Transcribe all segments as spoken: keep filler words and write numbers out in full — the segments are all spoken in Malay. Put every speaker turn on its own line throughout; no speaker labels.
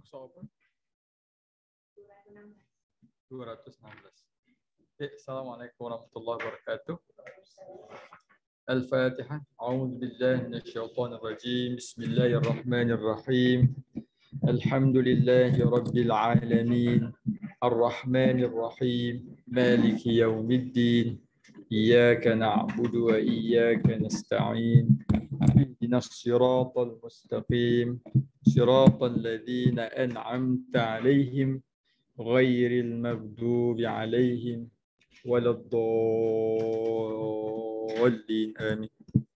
Masuk apa? dua ratus enam belas. Eh, Assalamualaikum warahmatullahi wabarakatuh. Al-Fatihah. A'udzu billahi minasyaitonir rajim. Bismillahirrahmanirrahim. Alhamdulillahi rabbil alamin. Ar-Rahmanir Rahim. Maliki yaumiddin. Iyyaka na'budu wa iyyaka nasta'in. Ihdinas siratal mustaqim. Siratal ladzina an'amta 'alaihim ghairil maghdubi 'alaihim waladdallin. Amin.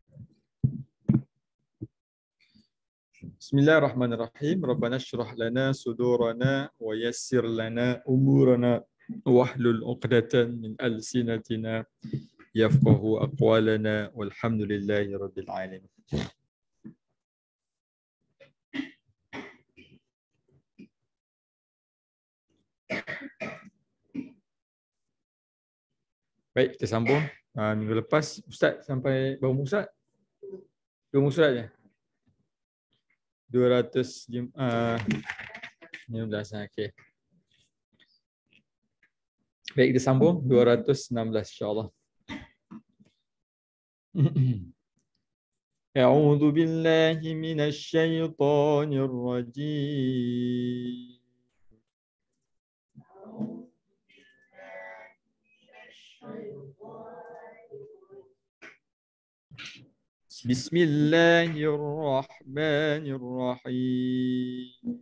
Bismillahirrahmanirrahim. Rabbana shrah lana sudurana wa yassir lana umurana wahlul 'uqdatan min alsinatina yafqahu aqwalana walhamdulillahi rabbil alamin. Baik, kita sambung. Uh, minggu lepas Ustaz sampai berapa muka surat? Dua muka surat je. dua ratus lima belas. Okey. Baik, kita sambung dua ratus enam belas insya-Allah. A'udzu billahi minasy syaithanir rajim. Bismillahirrahmanirrahim.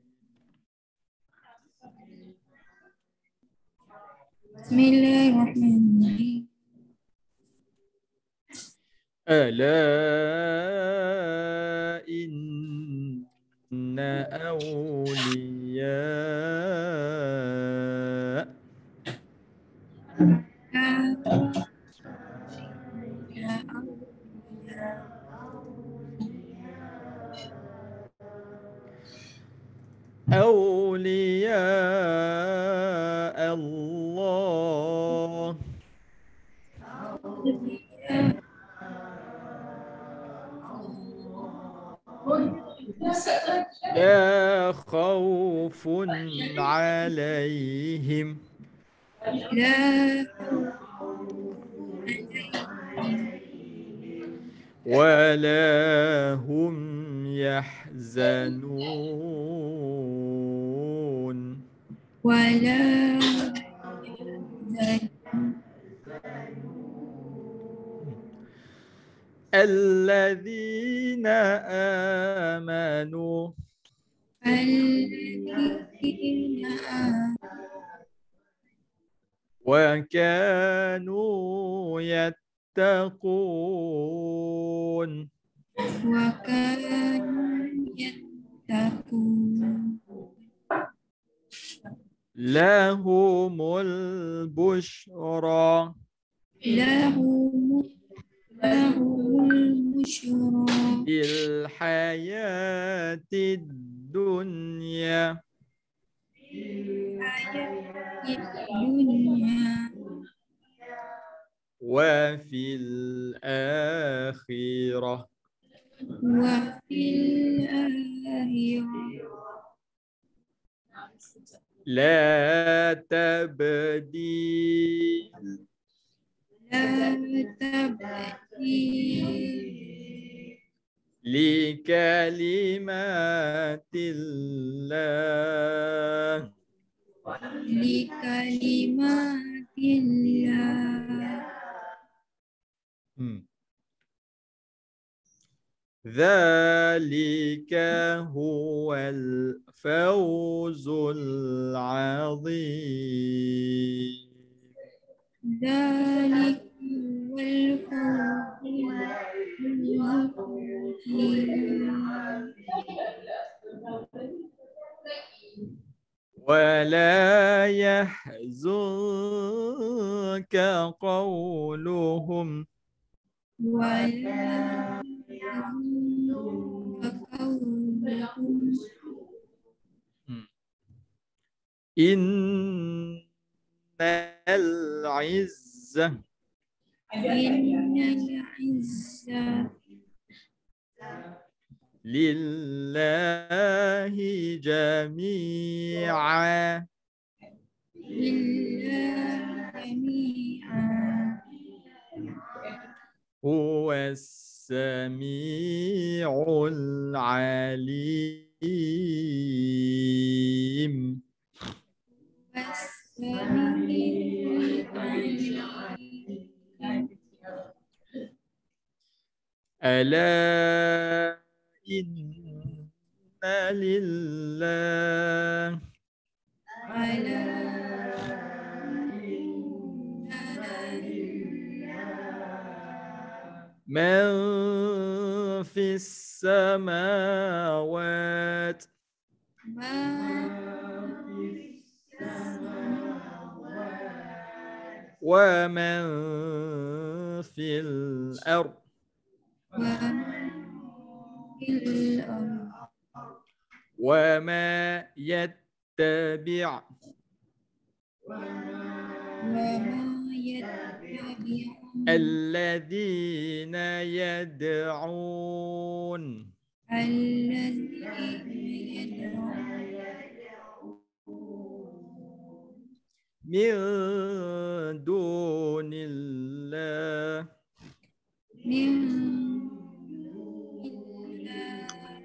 Bismillahirrahmanirrahim.
Ala inna awliya awliya Allah la khawfun alaihim wala hum yahzanun
wala
alladzina amanu
alladzina
wa kanu yattaqun
wa kanu yattaqun
lahumul bushra
lahum lahumul bushra
fil hayatid dunya
dunya
wa fil akhirah
wa fil akhirah
la tabdil
la tabdil
li kalimatillah
li kalimatillah
hmm. Dzalika huwal fawzul azim.
Dzalika huwal fawzul azim.
ولا يحزنك قولهم
ولا يحزنك قولهم
إن العزة
إن العزة
lillahi jami'a
لله جميعا
huwa as-sami'ul 'alim.
والسميع العليم
ألا إن لله
على
من في السماوات
ما
ومن في الأرض
وما في الأرض
وما يتبع
وما يتبع
الذين يدعون
الذين يدعون
من دون الله
من الله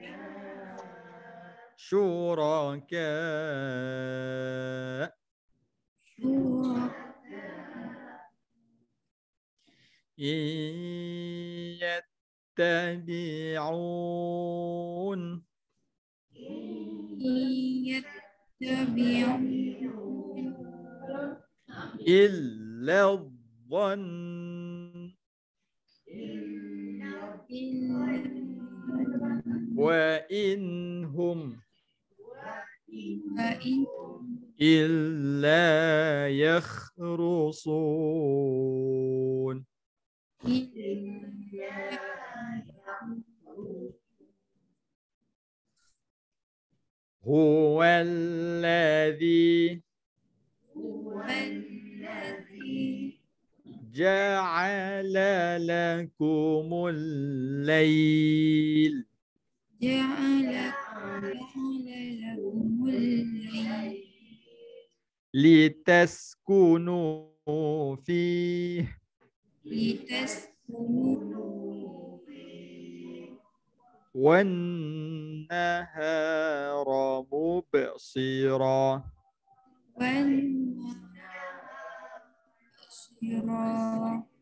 شركاء إن يتبعون
يتبعون
إلا الظن وإن هم
وإن
إلا يخرصون هو الذي
والذي
جعل لكم الليل
جعل جعل لكم الليل
لتسكنوا فيه
لتسكنوا
والنهار مبصرا.
والنهار مبصرا.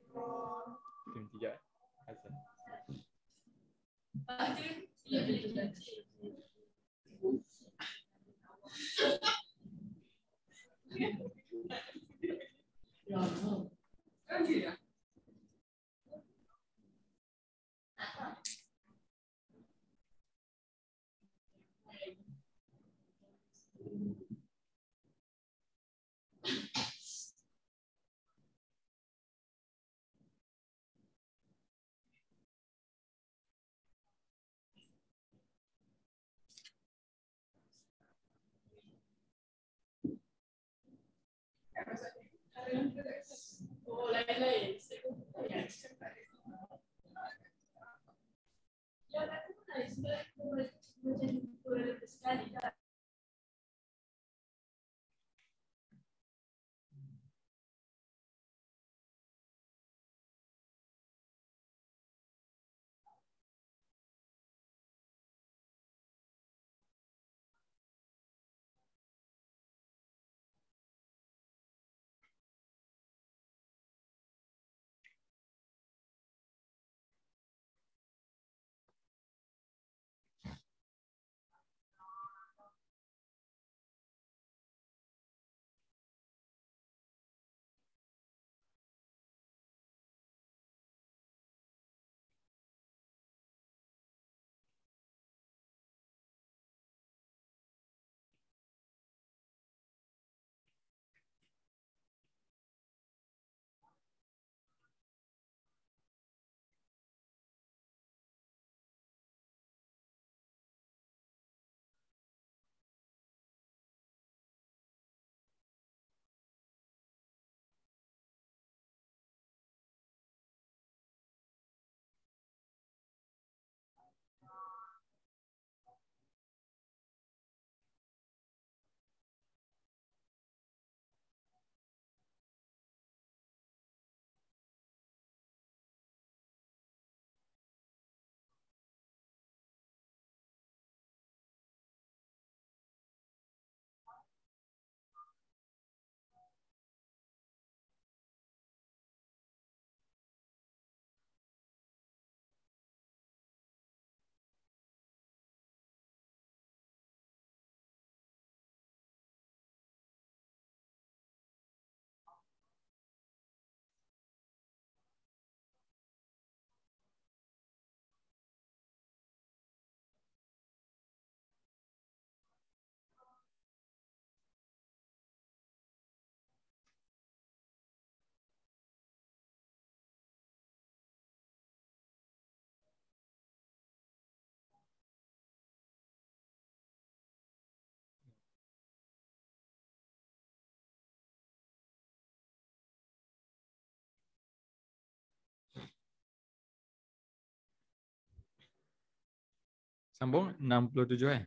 Sambung enam puluh tujuh eh.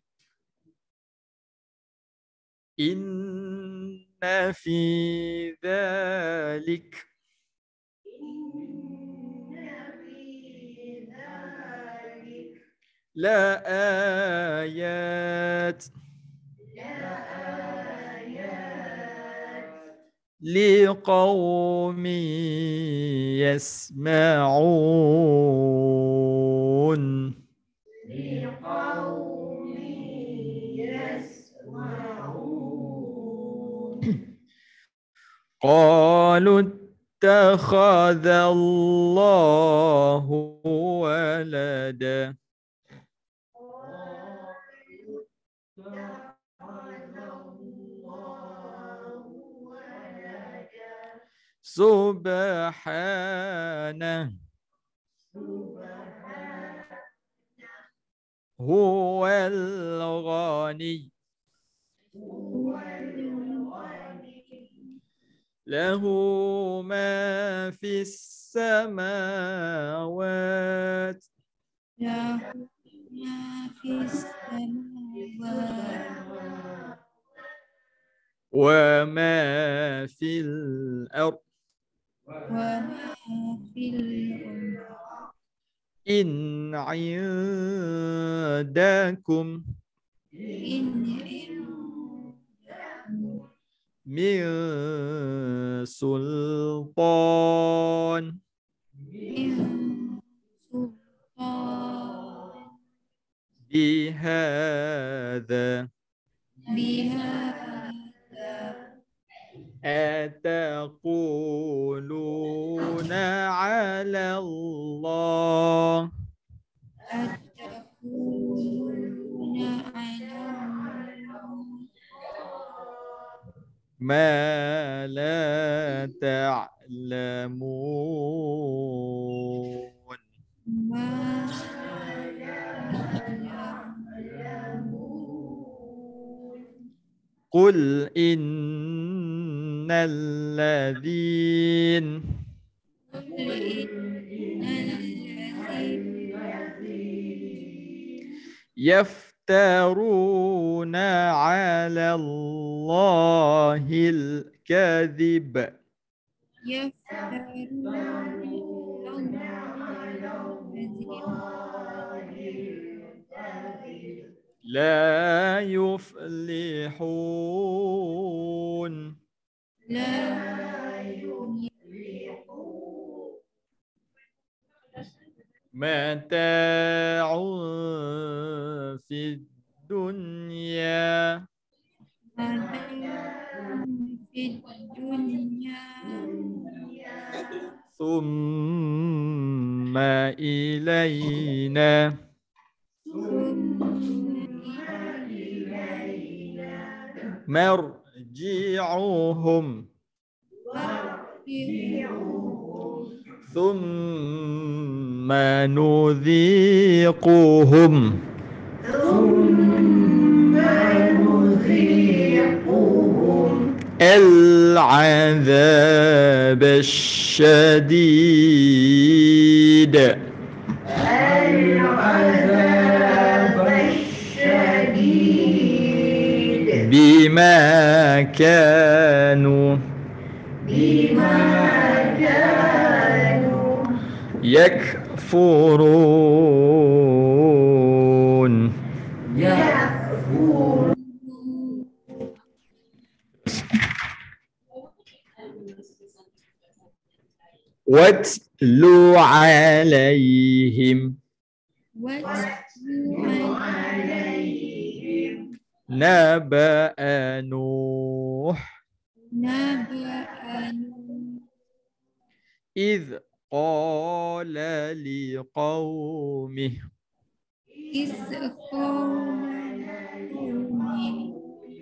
Inna fi dhalik la ayat liqawmi yasma'un. قالوا اتخذ الله ولدا سبحانه هو الغني له ما في السماوات
له ما في السماوات
وما في الأرض
وما في الأرض
إن عندكم
إن
من سلطان
من سلطان
بهذا
بهذا
أتقولون على الله
أتقولون على الله
ما لا تعلمون.
ما لا يعلمون.
قل إن الذين
قل إن الذين
يفترون على الله الكذب
يفترون على الله الكذب
لا يفلحون.
لا يفلحون.
متاع في الدنيا
في الدنيا
ثم إلينا
ثم إلينا
مرجعهم
مرجعهم
ثم نذيقهم
ثم نذيقهم
العذاب الشديد
العذاب الشديد
بما كانوا
بما كانوا
يكفرون.
يكفرون.
واتلو عليهم
واتلو عليهم
نبأ نوح
نبأ نوح
إذ قال لقومه
إذ قال لقومه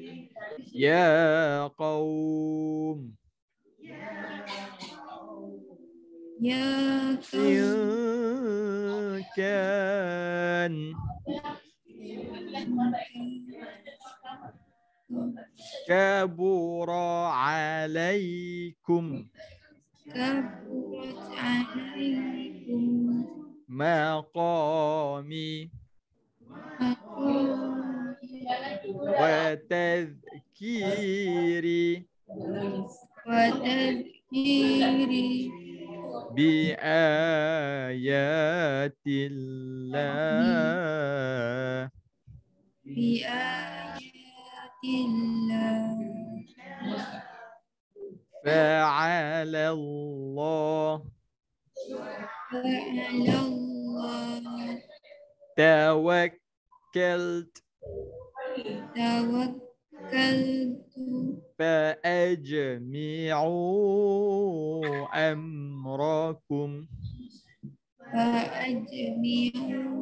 يا قوم
يا
إن
قوم
كان كبر عليكم
كبرت عليكم
مقامي وتذكير
وتذكير
بآيات الله
بآيات الله
فعلى الله
وعلى الله
توكلت
توكلت
فأجمعوا أمركم
فأجمعوا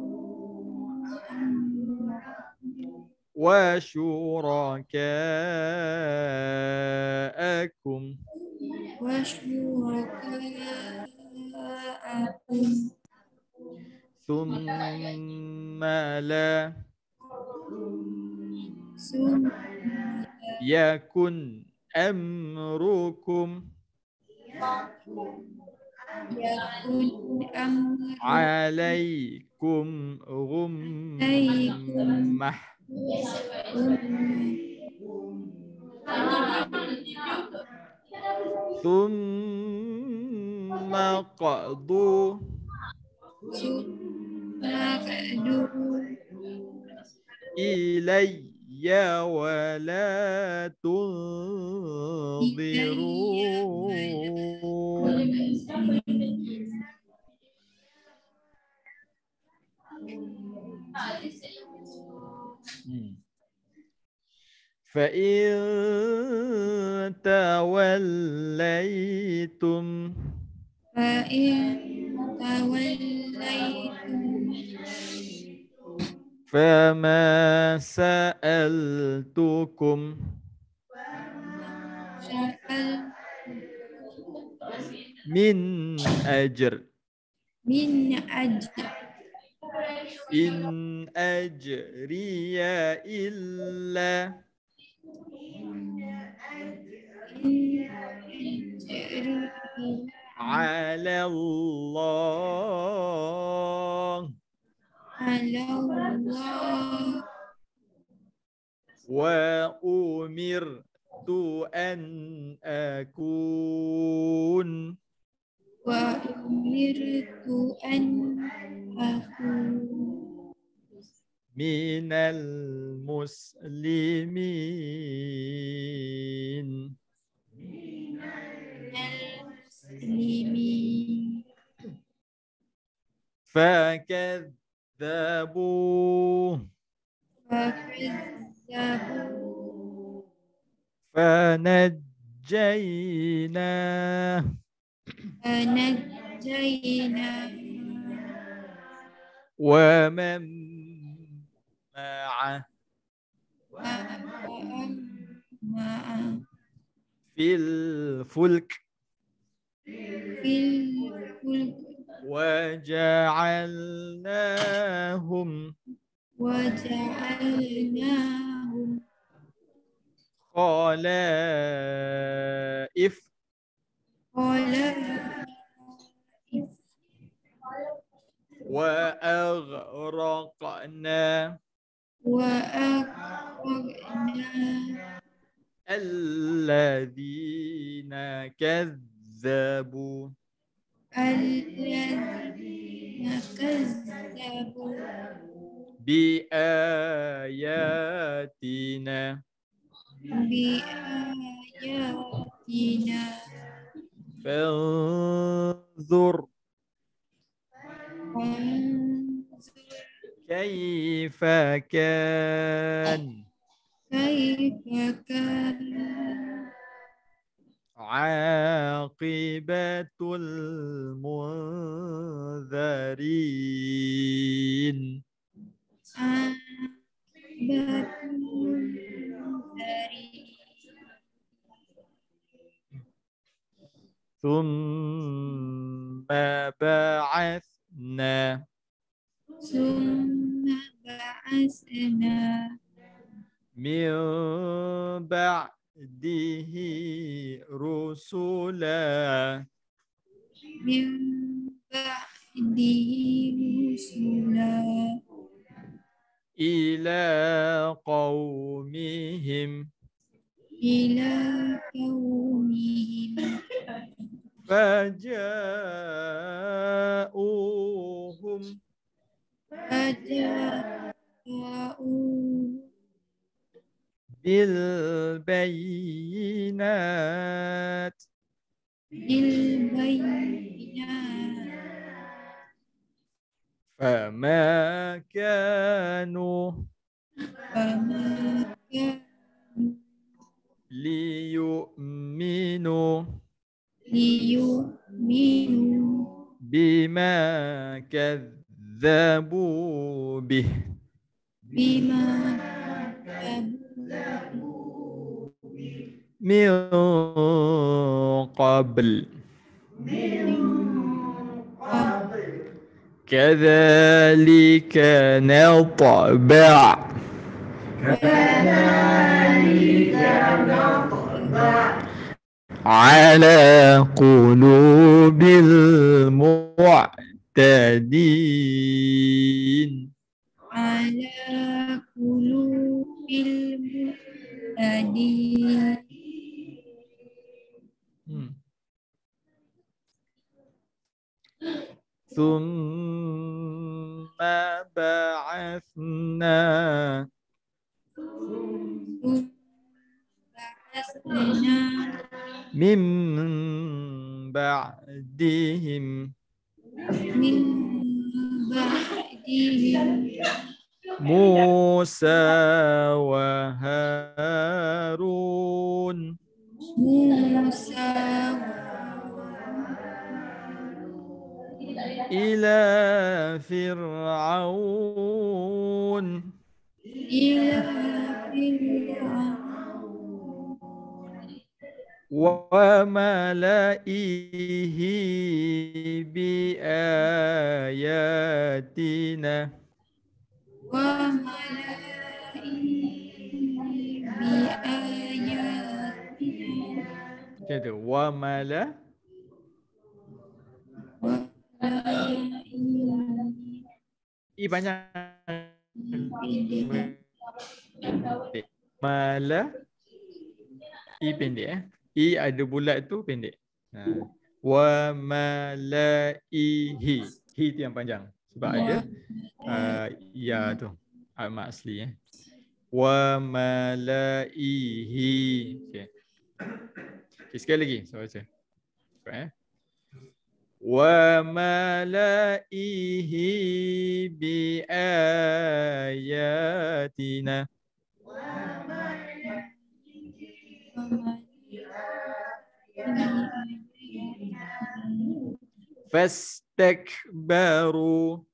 وشركاءكم
وشركاءكم
ثم لا
ثم
يكن أمركم
يكن أمر
عليكم غمة ثم قضوا
ثم قدوا
إلي ولا تنظرون. فإن توليتم
فإن توليتم
فما سألتكم
سأل
من أجر
من أجل
إن أجري إلا على الله
على الله
وأمرت أن أكون
وأمرت أن أكون
من المسلمين.
المسلمين
فكذبوه
فكذبوا
فنجيناه
فنجيناه
ومن معه
معه
في الفلك
في الفلك
وجعلناهم
وجعلناهم
خلائف
خلائف
وأغرقنا
وأغرقنا
الذين كذبوا
الذين كذبوا
بآياتنا
بآياتنا
فانظر
وانظر
كيف كان
كيف كان
عاقبة المنذرين.
عاقبة المنذرين.
ثم بعثنا
ثم بعثنا
من بعده رسلا
من بعده رسلا
إلى قومهم
إلى قومهم
فجاءوهم
فجاءوا
بالبينات
بالبينات
فما كانوا
فما كانوا
ليؤمنوا
ليؤمنوا
بما كذبوا به
بما كذبوا
من قبل
من قبل
كذلك نطبع
كذلك نطبع
على قلوب المعتدين.
على قلوب المعتدين.
Hmm. ثم بعثنا
بعثنا
من بعدهم
من بعدهم
موسى وهارون
موسى
إلى فرعون
إلى فرعون
وملئه بآياتنا
وملئه بآياتنا
كده وملأ I banyak mala I pendek eh. I ada bulat tu pendek. Ha. Wa malaihi. Hi tu yang panjang. Sebab ada uh, ya tu. Mak asli eh. Wa malaihi. Okey. Okay, sekali lagi saya baca. Cepat eh. Wa malaihi bi ayatina fastakbaru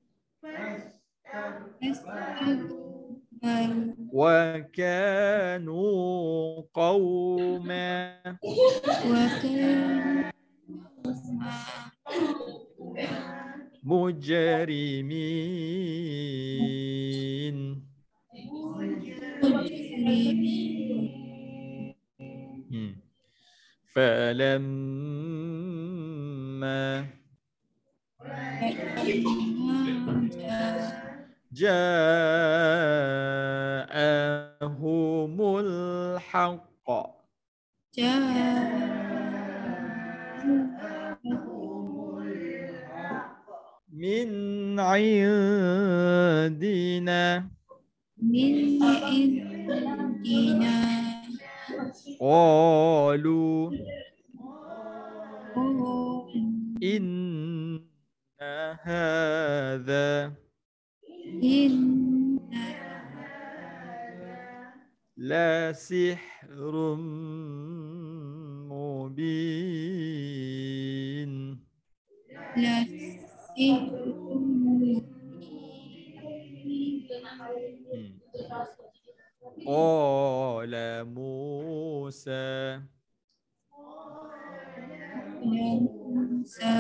wa kanu qauma mujrimin. Hmm. Falamma ja'ahumul haqq min indina
min indina
qalu
oh
inna hadha
inna
la sihrun mubin.
la sihrun
Hmm. Qala Musa
Musa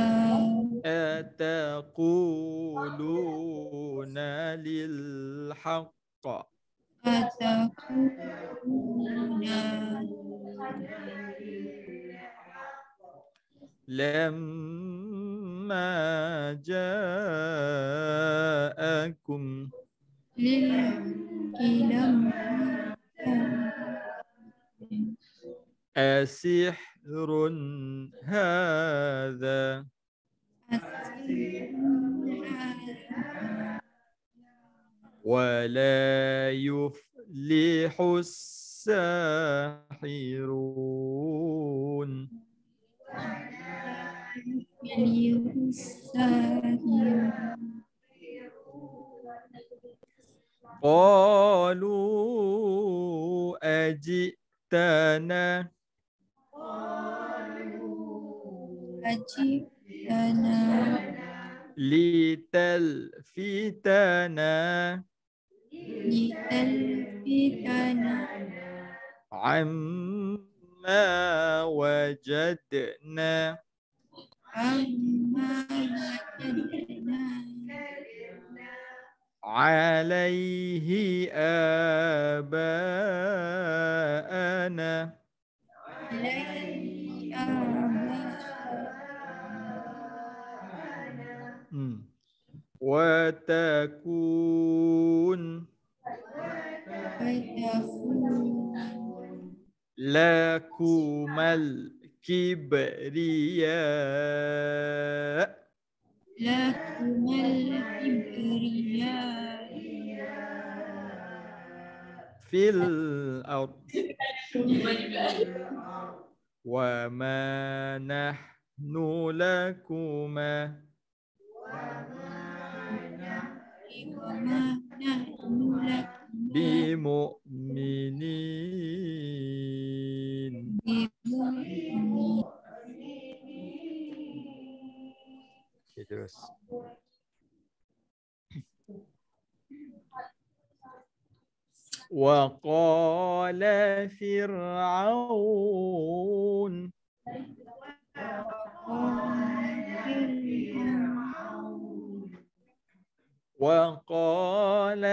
ataquluna lil haqq
atakuna
lamma ja'akum
للكلام
أسحر هذا ولا يفلح الساحرون قالوا أجئتنا
أجبنا
لتلفتنا
لتلفتنا
عما وجدنا
عما وجدنا
عليه آباءنا
عليه آباءنا
مم. وتكون
وتكون
لكم الكبرياء
لكم الكبرياء
في الأرض وما نحن لكما
وما نحن لكما
بمؤمنين.
بمؤمنين.
Okay, terus. وقال فرعون وقال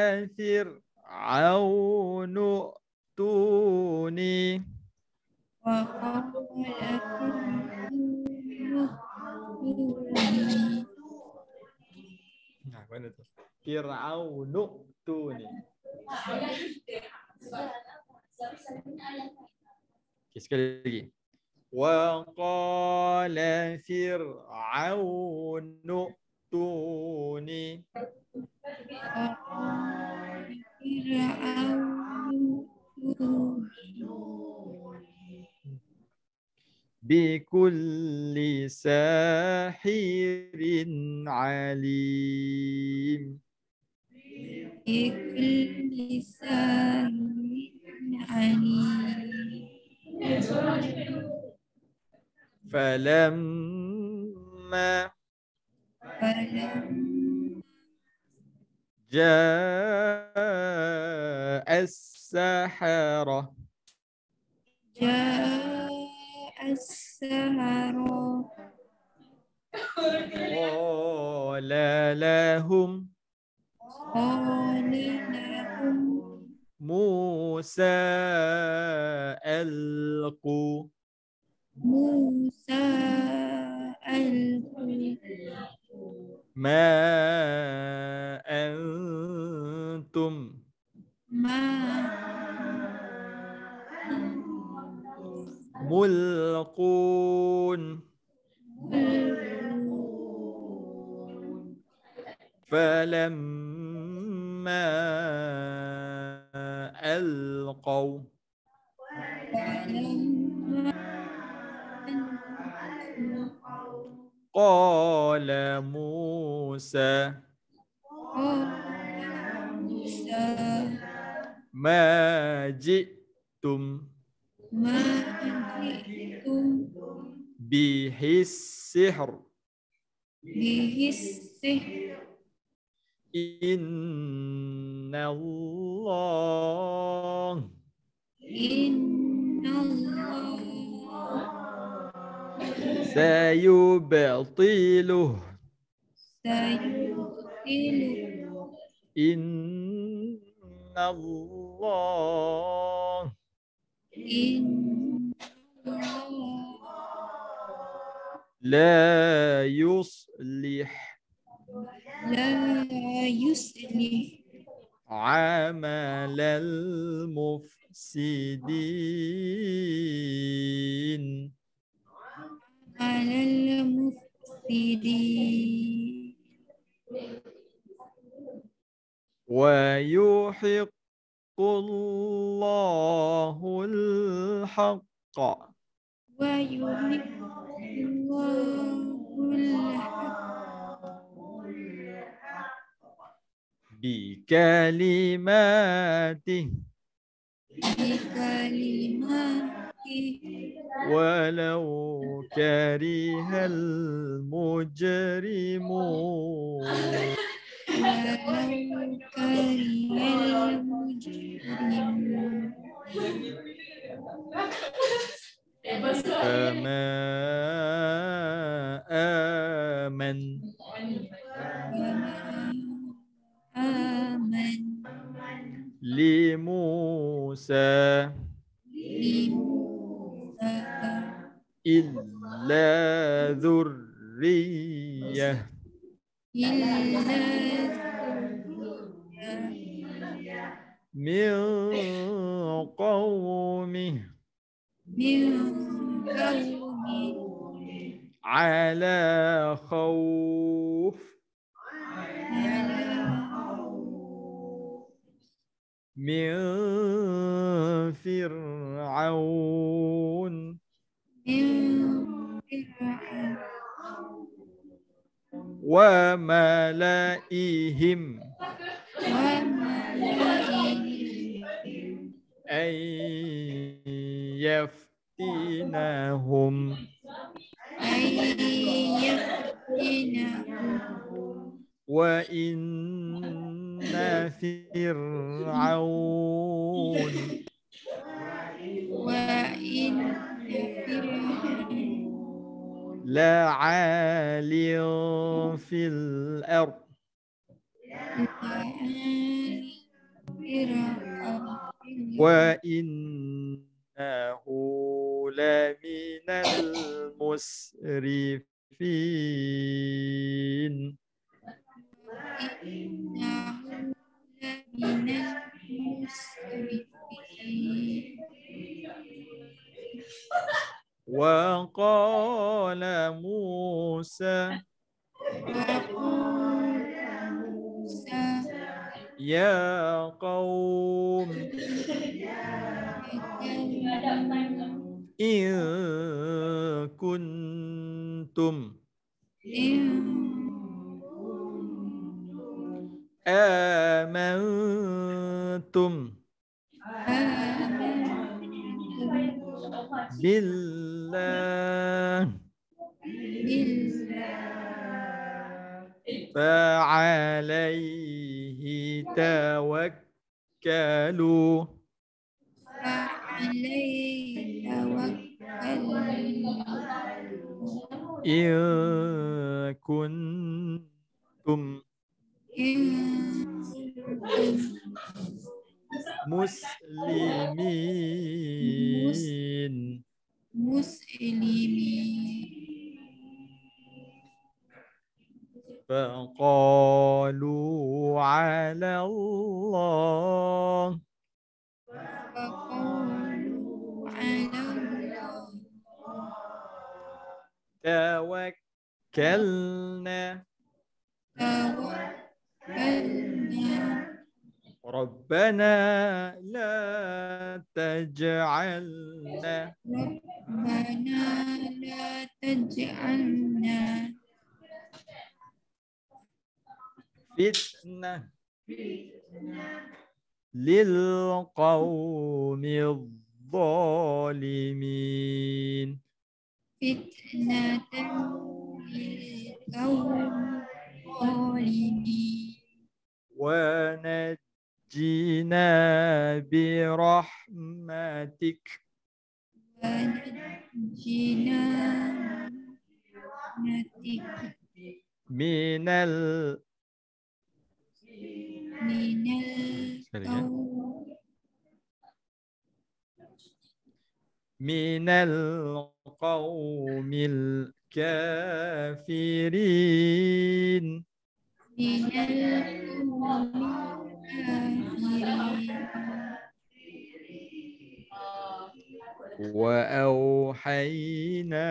فرعون ائتوني
وقال فرعون
Nah, mana tu? Fir'aun ائتوني. Okay, sekali lagi. وقال فرعون ائتوني بكل ساحر عليم.
بكل ساحر عليم.
فلما
فلما
جاء السحرة
جاء السحرة
قال لهم
قال لهم
موسى ألقوا
موسى ألقوا
ما أنتم
ما
ملقون فلما ألقوا قال موسى ما جئتم
ما جئتم
به السحر
به السحر
إن الله
إن الله
سيبطله
سيبطله
إن الله
إن الله
لا يصلح
لا يصلح
عمل المفسدين
على المفسدين
ويحق الله الحق
ويحق الله الحق
بكلماته
بكلماته
ولو كره المجرمون
ولو كره المجرمون
فما آمن
وما آمن
لموسى
لموسى
إلا ذرية
إلا
من قومه
من قومه
على خوف من فرعون وملئهم أن يفتنهم وإن فرعون
وإن فرعون
لعال في الأرض وإنه لمن المسرفين
إنه لمن المسرفين
وقال موسى
وقال موسى
يا قوم إن كنتم آمنتم بالله فعليه توكلوا
فعليه توكلوا
إن كنتم مسلمين
مسلمين
فقالوا على الله
فقالوا على الله
توكلنا
توكلنا
ربنا لا تجعلنا
ربنا لا تجعلنا
فتنة للقوم الظالمين
فتنة للقوم الظالمين
ونجينا برحمتك
ونجنا برحمتك
من ال
من القوم
من القوم الكافرين
من القوم
وأوحينا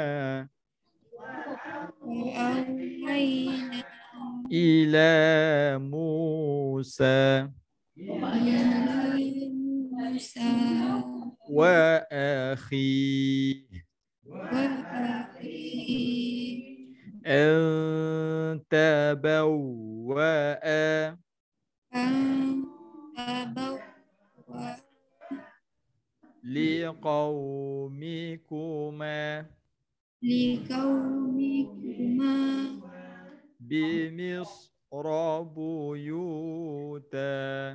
وأوحينا
إلى موسى
إلى موسى
وأخيه
وأخيه
أن تبوأ
أن تبوأ
لقومكما
لقومكما
بمصر بيوتا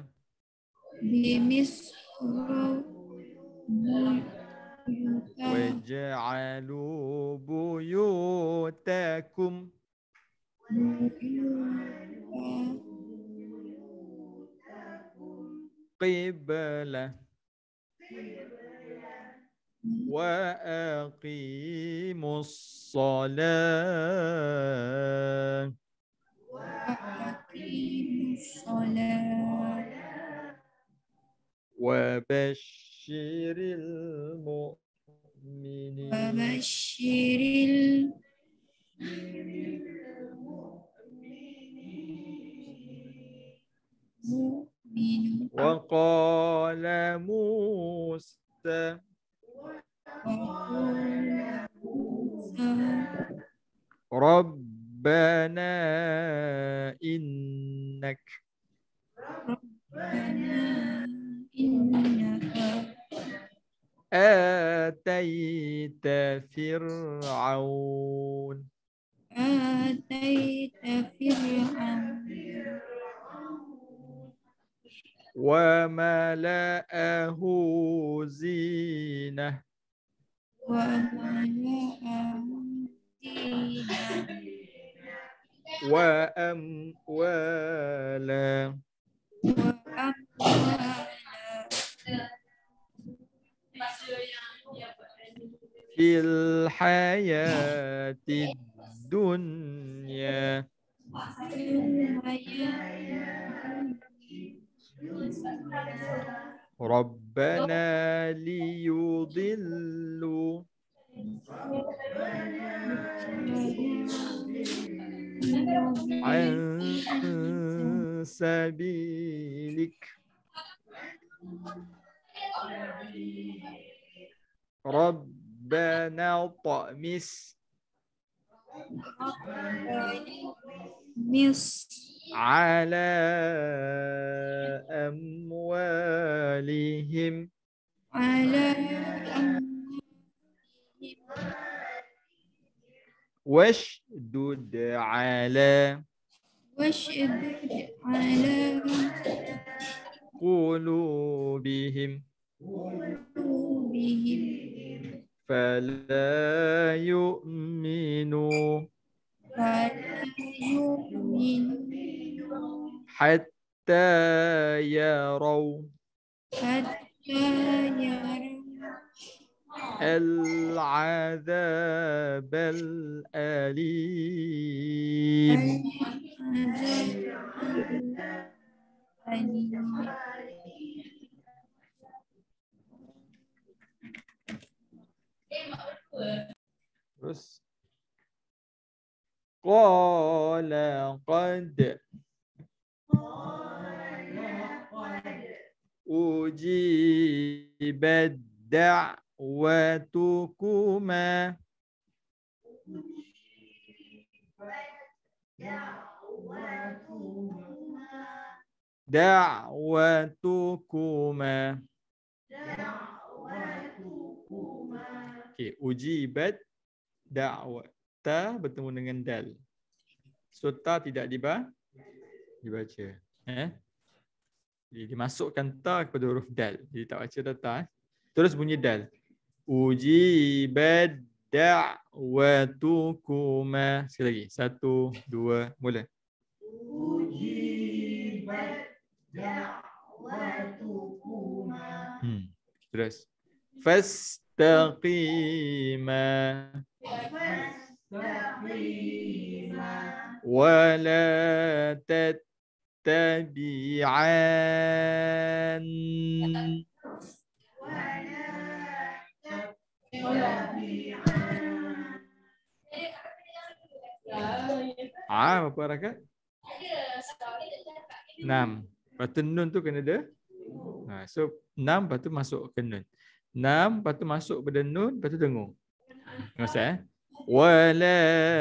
بمصر بيوتا
واجعلوا بيوتكم قبلة وأقيموا الصلاة
وأقيموا الصلاة
وبشر المؤمنين
وبشر المؤمنين
وقال موسى
وقال موسى
ربنا إنك
ربنا إنك
آتيت فرعون
آتيت فرعون
وملأه زينة
وملأه زينة
وأموالا
وأموالا
في الحياة الدنيا ربنا ليضلوا عن سبيلك ربنا طمس
مصر
على أموالهم
على أموالهم
واشدد على
واشدد على
قلوبهم
قلوبهم
فلا يؤمنوا
فلا يؤمنوا
حتى يروا
حتى يروا
العذاب الأليم. Terus qala qad ujibat da'watukuma da'watukuma. Okey, ujibat da'wa. Ta bertemu dengan dal. So ta tidak diba dibaca. Eh? Jadi dimasukkan ta kepada huruf dal. Jadi tak baca dah ta. Eh? Terus bunyi dal. Ujibat da'watukuma. Sekali lagi. Satu, dua, mula. Ujibat da'watukuma. Hmm. Terus. Fastaqima. Fastaqima. Wala tat tabi'an. Ah, berapa harakat? Enam. Lepas tu nun tu kena ada. Ha, so enam lepas tu masuk ke nun. Enam lepas tu masuk pada nun, lepas tu dengung. Maksud eh? Wala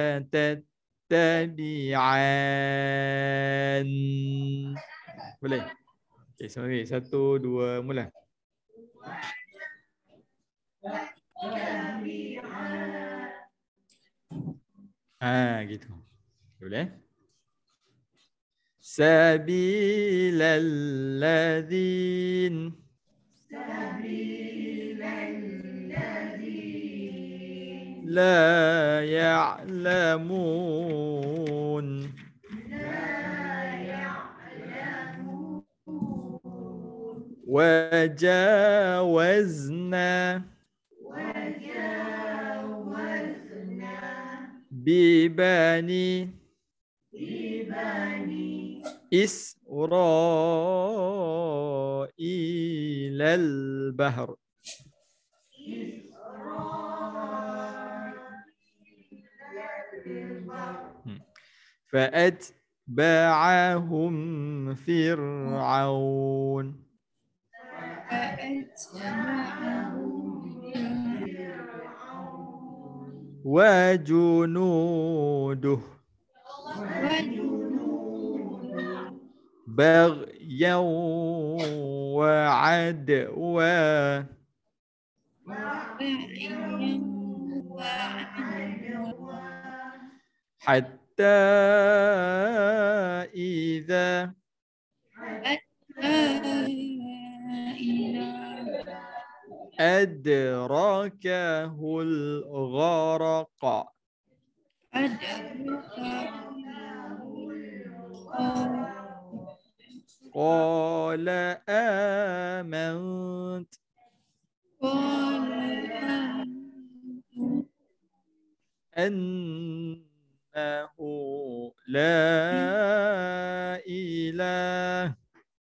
tattabi'an. Boleh? Okay, sorry. Satu, dua, mula. Ah, gitu. Boleh? Sabilal ladzin la ya'lamun. Wajawazna bibani Isra'il al-bahr. Hmm. فأتبعهم فرعون وجنوده بغيا وعدوا حتى إذا أدركه الغرق قال آمنت أنه لا إله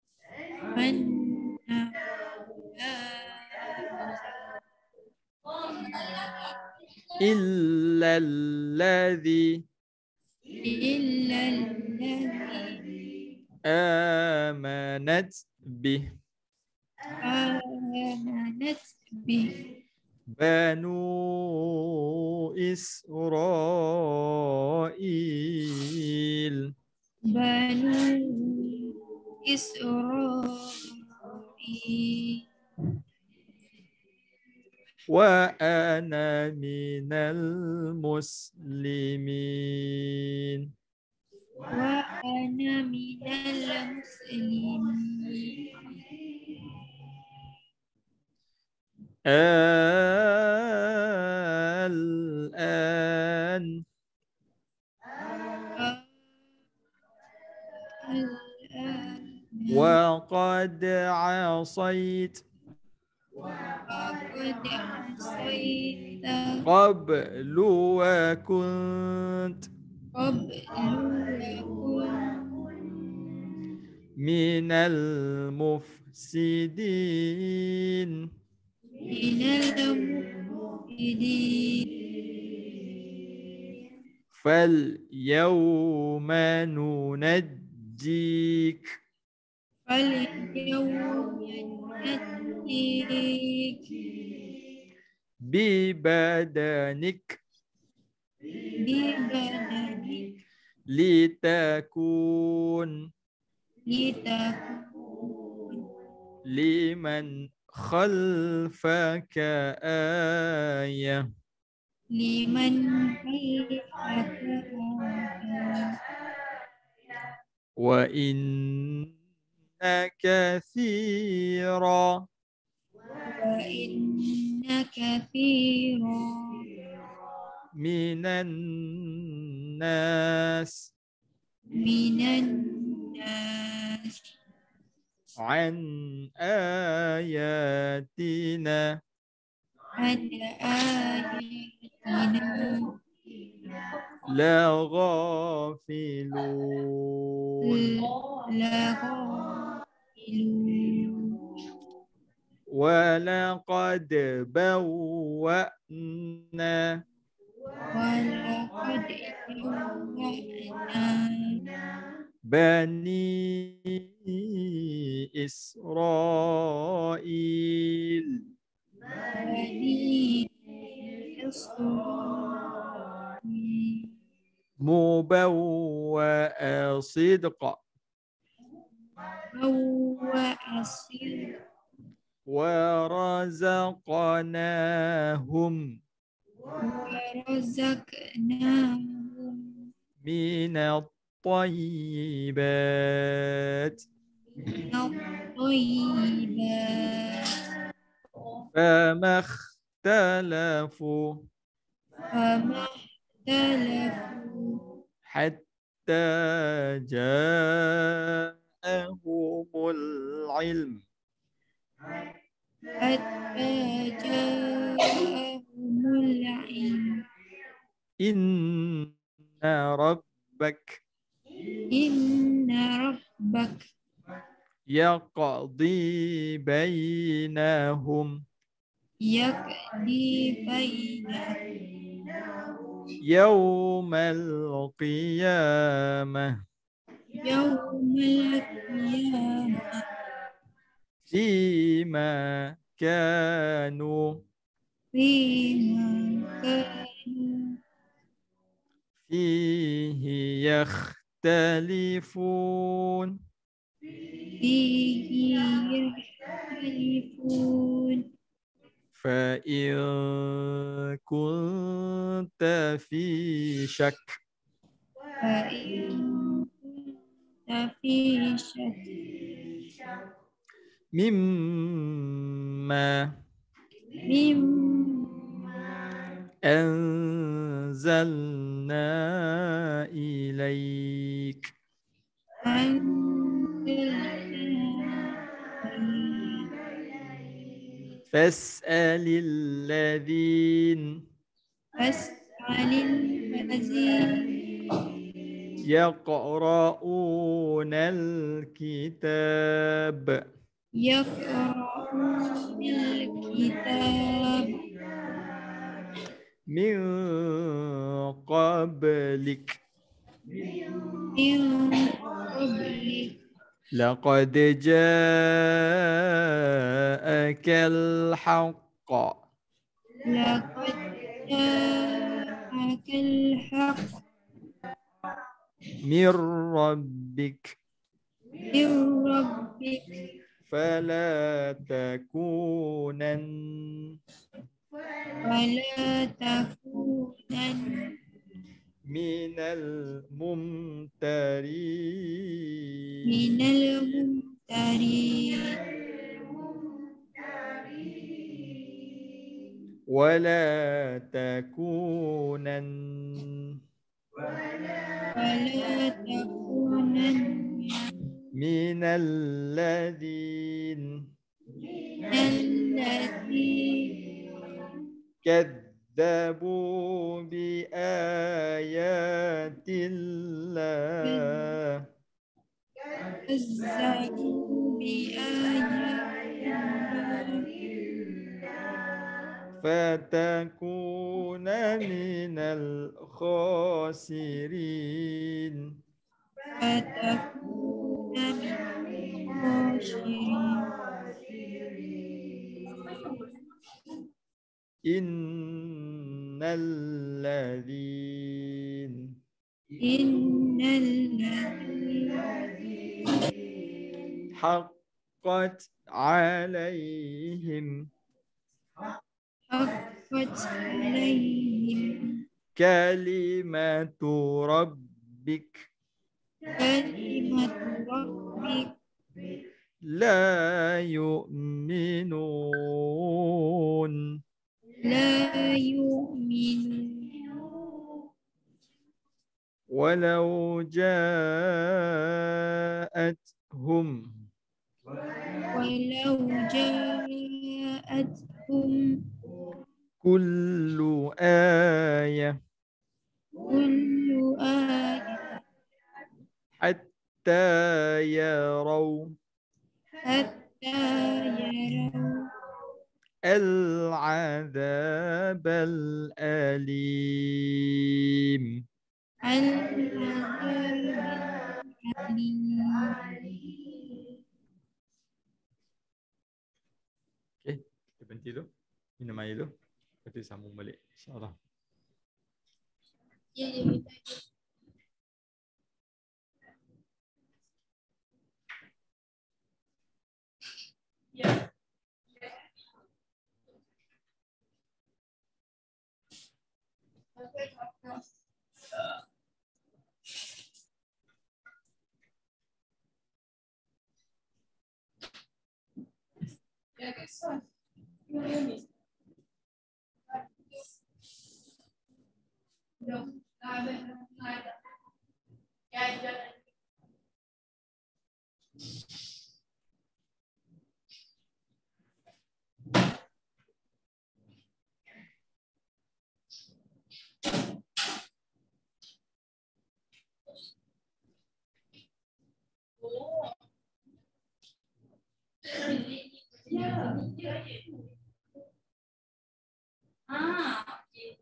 إلا الذي آمنت به
آمنت به
بنو إسرائيل
بنو إسرائيل
وأنا من المسلمين
وأنا من المسلمين
الآن
الآن
وقد عصيت
وقد عصيت
قبل وكنت
قبل وكنت
من المفسدين
من المفسدين
فاليوم ننجيك
فاليوم ننجيك
ببدنك
ببدنك
لتكون
لتكون
لمن خلفك آية
لمن خلفك آية
وإن كثيرا
وإن كثيرا
من الناس
من الناس
عن آياتنا
عن آياتنا
لغافلون
لغافلون
ولقد بوأنا
ولقد بوأنا
بني إسرائيل
بني إسرائيل
مبوأ صدق
بوأ صدق
ورزقناهم
ورزقناهم
من الطيبات
من الطيبات
فما اختلفوا
فما اختلفوا
حتى جاءهم العلم
حتى جاءهم العلم
إن ربك
إن ربك
يقضي بينهم
يقضي بينهم
يوم القيامة
يوم القيامة
فيما كانوا
فيما كانوا
فيه يختلفون
فيه يختلفون
فإن كنت في شك
فإن كنت في شك
مما
مما
أنزلنا إليك فاسأل الذين
فاسأل الذين
يقرؤون الكتاب
يقرؤون الكتاب
من قبلك
من قبلك
لقد جاءك الحق
لقد جاءك الحق
من ربك
من ربك
فلا تكونن
ولا تكونن
من الممترين
من الممترين
ولا تكونن
ولا تكونن
من الذين
من الذين
كذبوا بآيات الله
كذبوا بآيات
فتكون من الخاسرين
فتكون من الخاسرين
إن الذين
إن الذين
حقت عليهم
حقت عليهم
كلمة ربك
كلمة ربك
لا يؤمنون
لا يؤمنون
ولو جاءتهم
ولو جاءتهم
كل آية حتى يروا
حتى يروا
العذاب الأليم.
العذاب الأليم.
Okay, kita berhenti dulu. Minum air dulu. Lepas tu sambung balik. InsyaAllah.
Ya, ya, betul. Ya. Ya, kesal. Ini. Dong, ada, ada. Ya, ya. Oh. Ya. Ah, okey.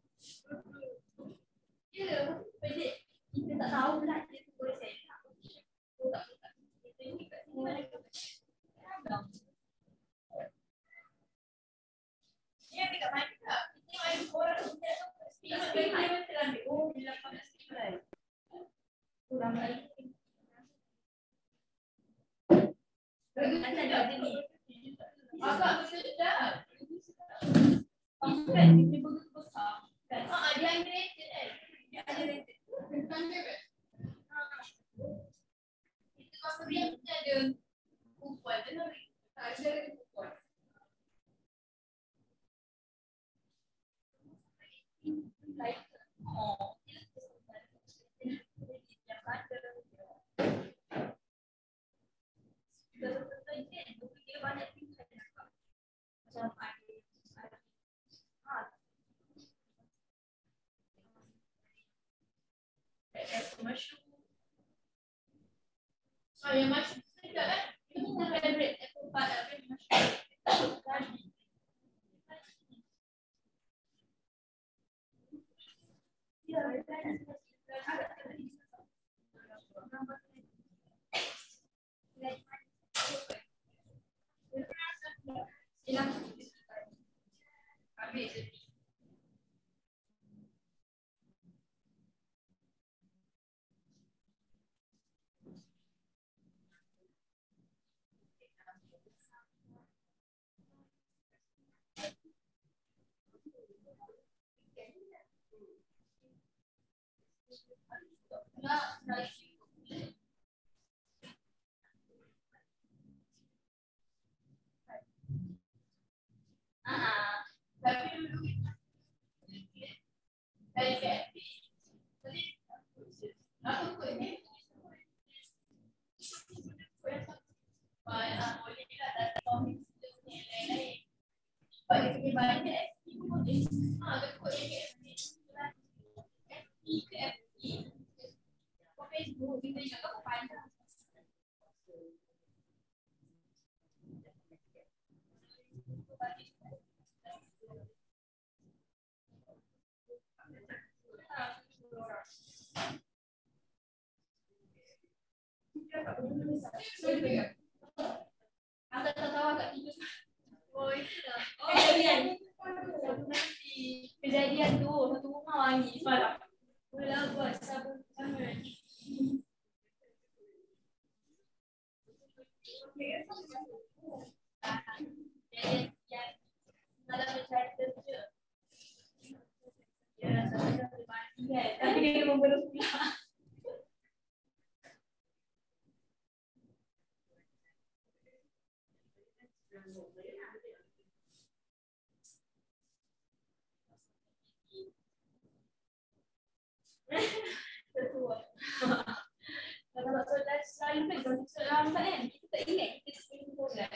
Ya, pendek. Kita tak tahu lah dia tu boleh saya tak. Oh, tak, tak. Kita ni kat sini mana ke? Ya, dekat mana tak? Kita main bola tu kita tu speed speed dia kita ambil. Oh, bila panas speed lah. Kurang lagi. Macam ada ni. Agak sedap. Kan dia begitu besar. Ah, dia underrated kan? Dia underrated. Underrated. Itu masa dia kita ada kupon tu nak. Tak ada kupon. Like oh, yang ada. Dia banyak tinggal macam ada mushroom. Oh, yang mushroom sedap kan? Itu pun favorite apple pie apa mushroom. Ah, tapi dulu saya kayak aku kau ni banyak boleh lah datang ni lain-lain. Banyak banyak ah aku ni ke F B. Facebook kita juga kau pandang. Agak tertawa agak tidur. Oh, itulah. Oh, kejadian. Kejadian tu, satu rumah wangi semalam. Boleh buat sabun tangan. Jadi, yang malam mencari kerja. Ya, rasa-rasa mati kan. Tapi dia memperlukan pula. Tertua. Kalau solat selalu kan, kalau kita lambat kan, kita tak ingat kita sering solat.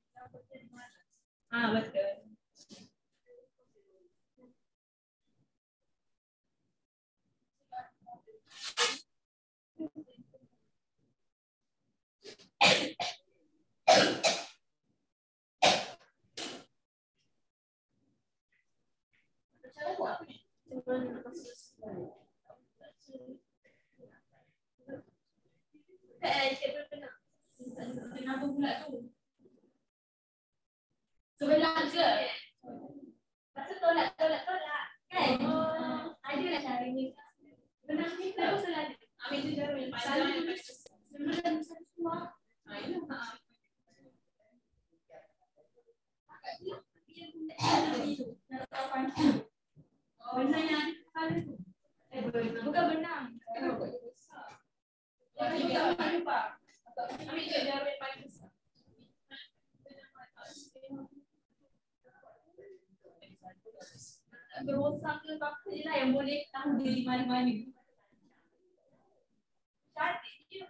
Ah, betul. Kenapa pula tu? Sebelah ke? Pasal tolak, tolak, tolak. Kan? Oh, ada lah cara ni. Benar ni kalau selalu. Ambil tu jarum yang panjang yang pakai. Sebelah satu semua. Ha, ini lah. Benang yang ada kepala tu. Bukan benang. Ambil lupa. Ambil je jarum yang paling besar. Berosak ke apa je lah yang boleh tahu dia di mana-mana. Cantik je.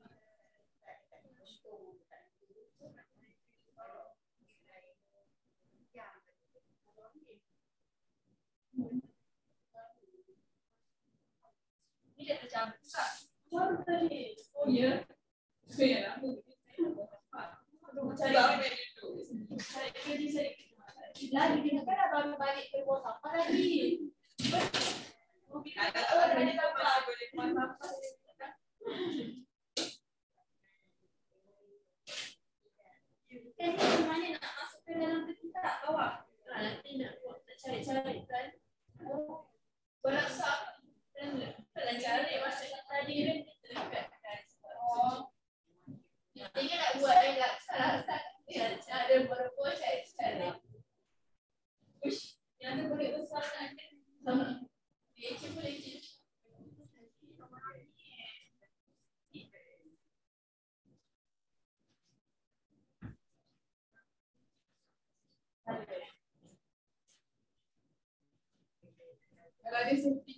Ni dia tercampur tak? Campur tadi. Oh ya? So ya lah. Cari cari kerja saya. Lagi kita kan baru balik ke pos apa lagi? Ada ada ada apa boleh pos apa? Kan ni mana nak masuk ke dalam kita bawa? Nanti nak buat cari-cari kan. Oh, berasa dan cari masa tadi kan dekat kan. Oh. Ini nak buat yang tak salah satu. Ada berapa cari-cari. Ush, yang tu boleh besar kan? Leceh boleh leceh. Kalau ada sempit.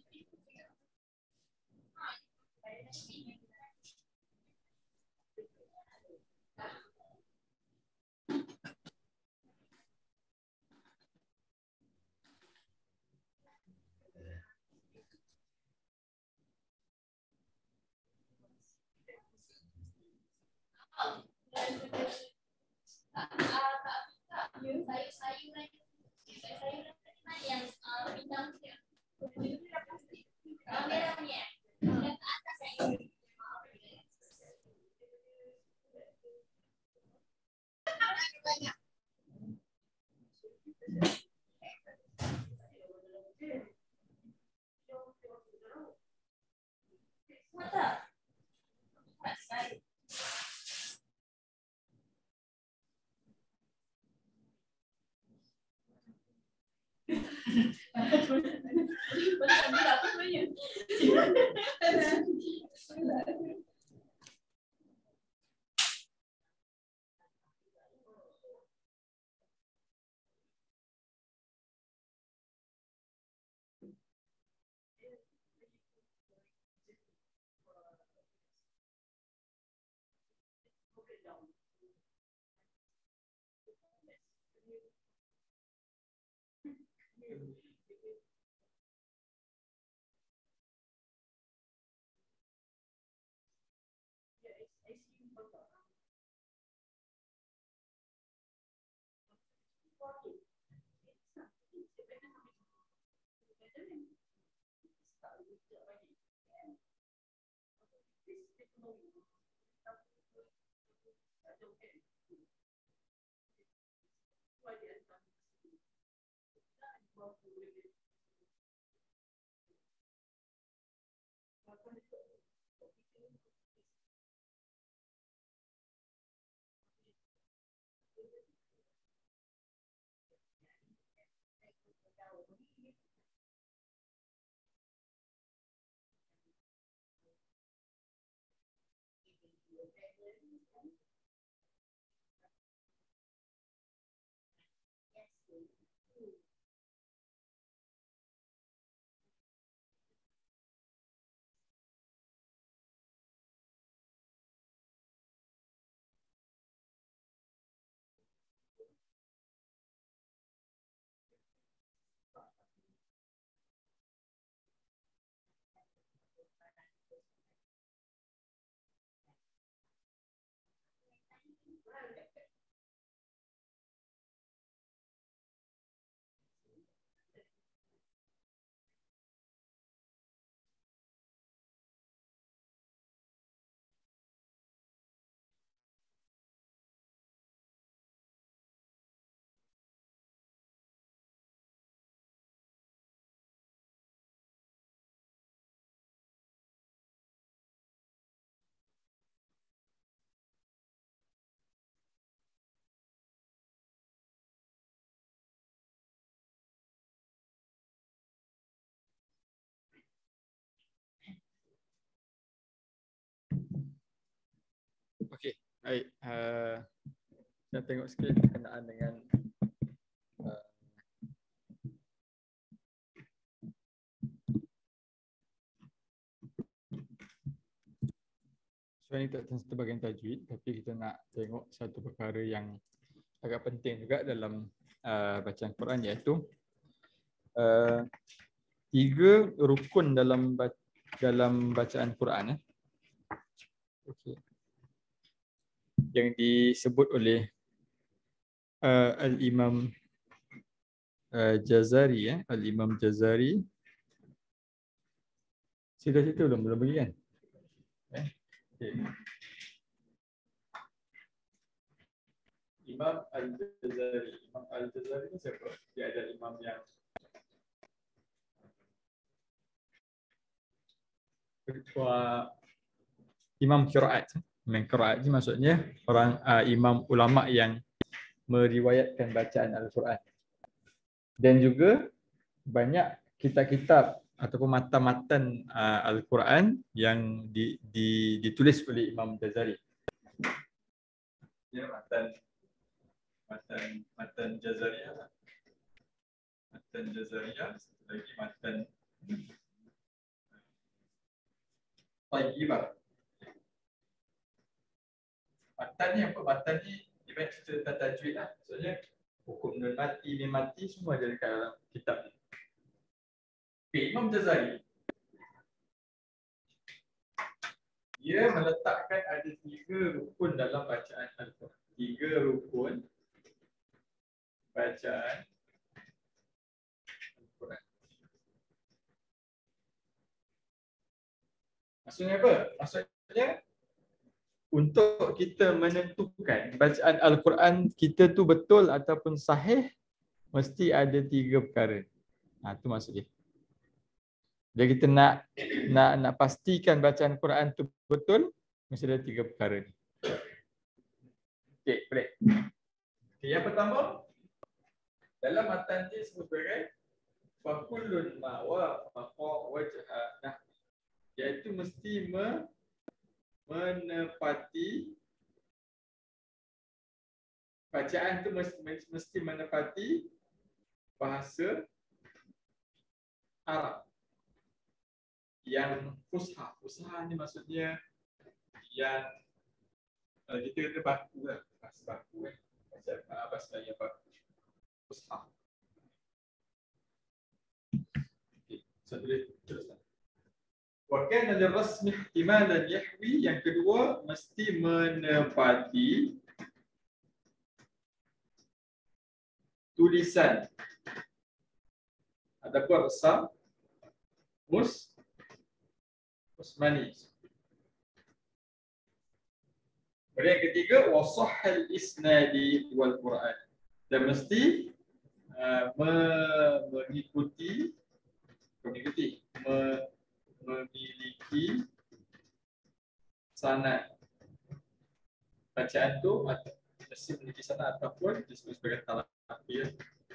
Sayur-sayuran sayur-sayuran yang bintang dia. Merahnya. Yang ke atas yang banyak. Mata. Masih. Macam dia apa sebenarnya?
Okey, baik. Uh, saya tengok sikit berkenaan dengan uh, sebenarnya tak satu bahagian tajwid, tapi kita nak tengok satu perkara yang agak penting juga dalam uh, bacaan Quran, iaitu uh, tiga rukun dalam dalam bacaan Quran. Eh. Okay. Yang disebut oleh uh, Al-Imam uh, Jazari, eh? Al-Imam Jazari. Sudah situ belum? Belum pergi kan? Eh? Okay. Imam Al-Jazari. Imam Al-Jazari ni siapa? Dia ada imam yang ketua imam qiraat. Imam qiraat ni maksudnya orang uh, imam ulama yang meriwayatkan bacaan Al-Quran. Dan juga banyak kitab-kitab ataupun matan-matan uh, Al-Quran yang di, di, ditulis oleh Imam Jazari. Ya, matan matan matan Jazariyah. Matan Jazariyah, satu lagi matan Tayyibah. Matan ni apa? Matan ni dia banyak cerita tentang tajwid lah. Maksudnya hukum nun mati, mim mati semua ada dekat dalam kitab ni. Okay, Imam Jazari dia meletakkan ada tiga rukun dalam bacaan Al-Quran. Tiga rukun bacaan Al-Quran. Maksudnya apa? Maksudnya untuk kita menentukan bacaan Al-Quran kita tu betul ataupun sahih, mesti ada tiga perkara. Ha, tu maksud dia. Jadi kita nak nak nak pastikan bacaan Quran tu betul, mesti ada tiga perkara ni. Okey, boleh. Okay, yang pertama, dalam matan dia sebut sebagai fakullun ma wa maqa wajha, nah, iaitu mesti me, menepati bacaan tu mesti, mesti menepati bahasa Arab yang fusha. Fusha ni maksudnya yang uh, kita kata baku lah, bahasa baku kan. Macam apa sebenarnya baku? Fusha. Okey, so boleh teruskan. Wa kana lirasmi ihtimalan yahwi, yang kedua mesti menepati tulisan ataupun rasam mus Usmani. Kemudian yang ketiga, wasahhal isnadi wal Quran. Dan mesti uh, mengikuti mengikuti me, memiliki sanad bacaan tu, atau mesti memiliki sanad ataupun disebut sebagai talaqiyah.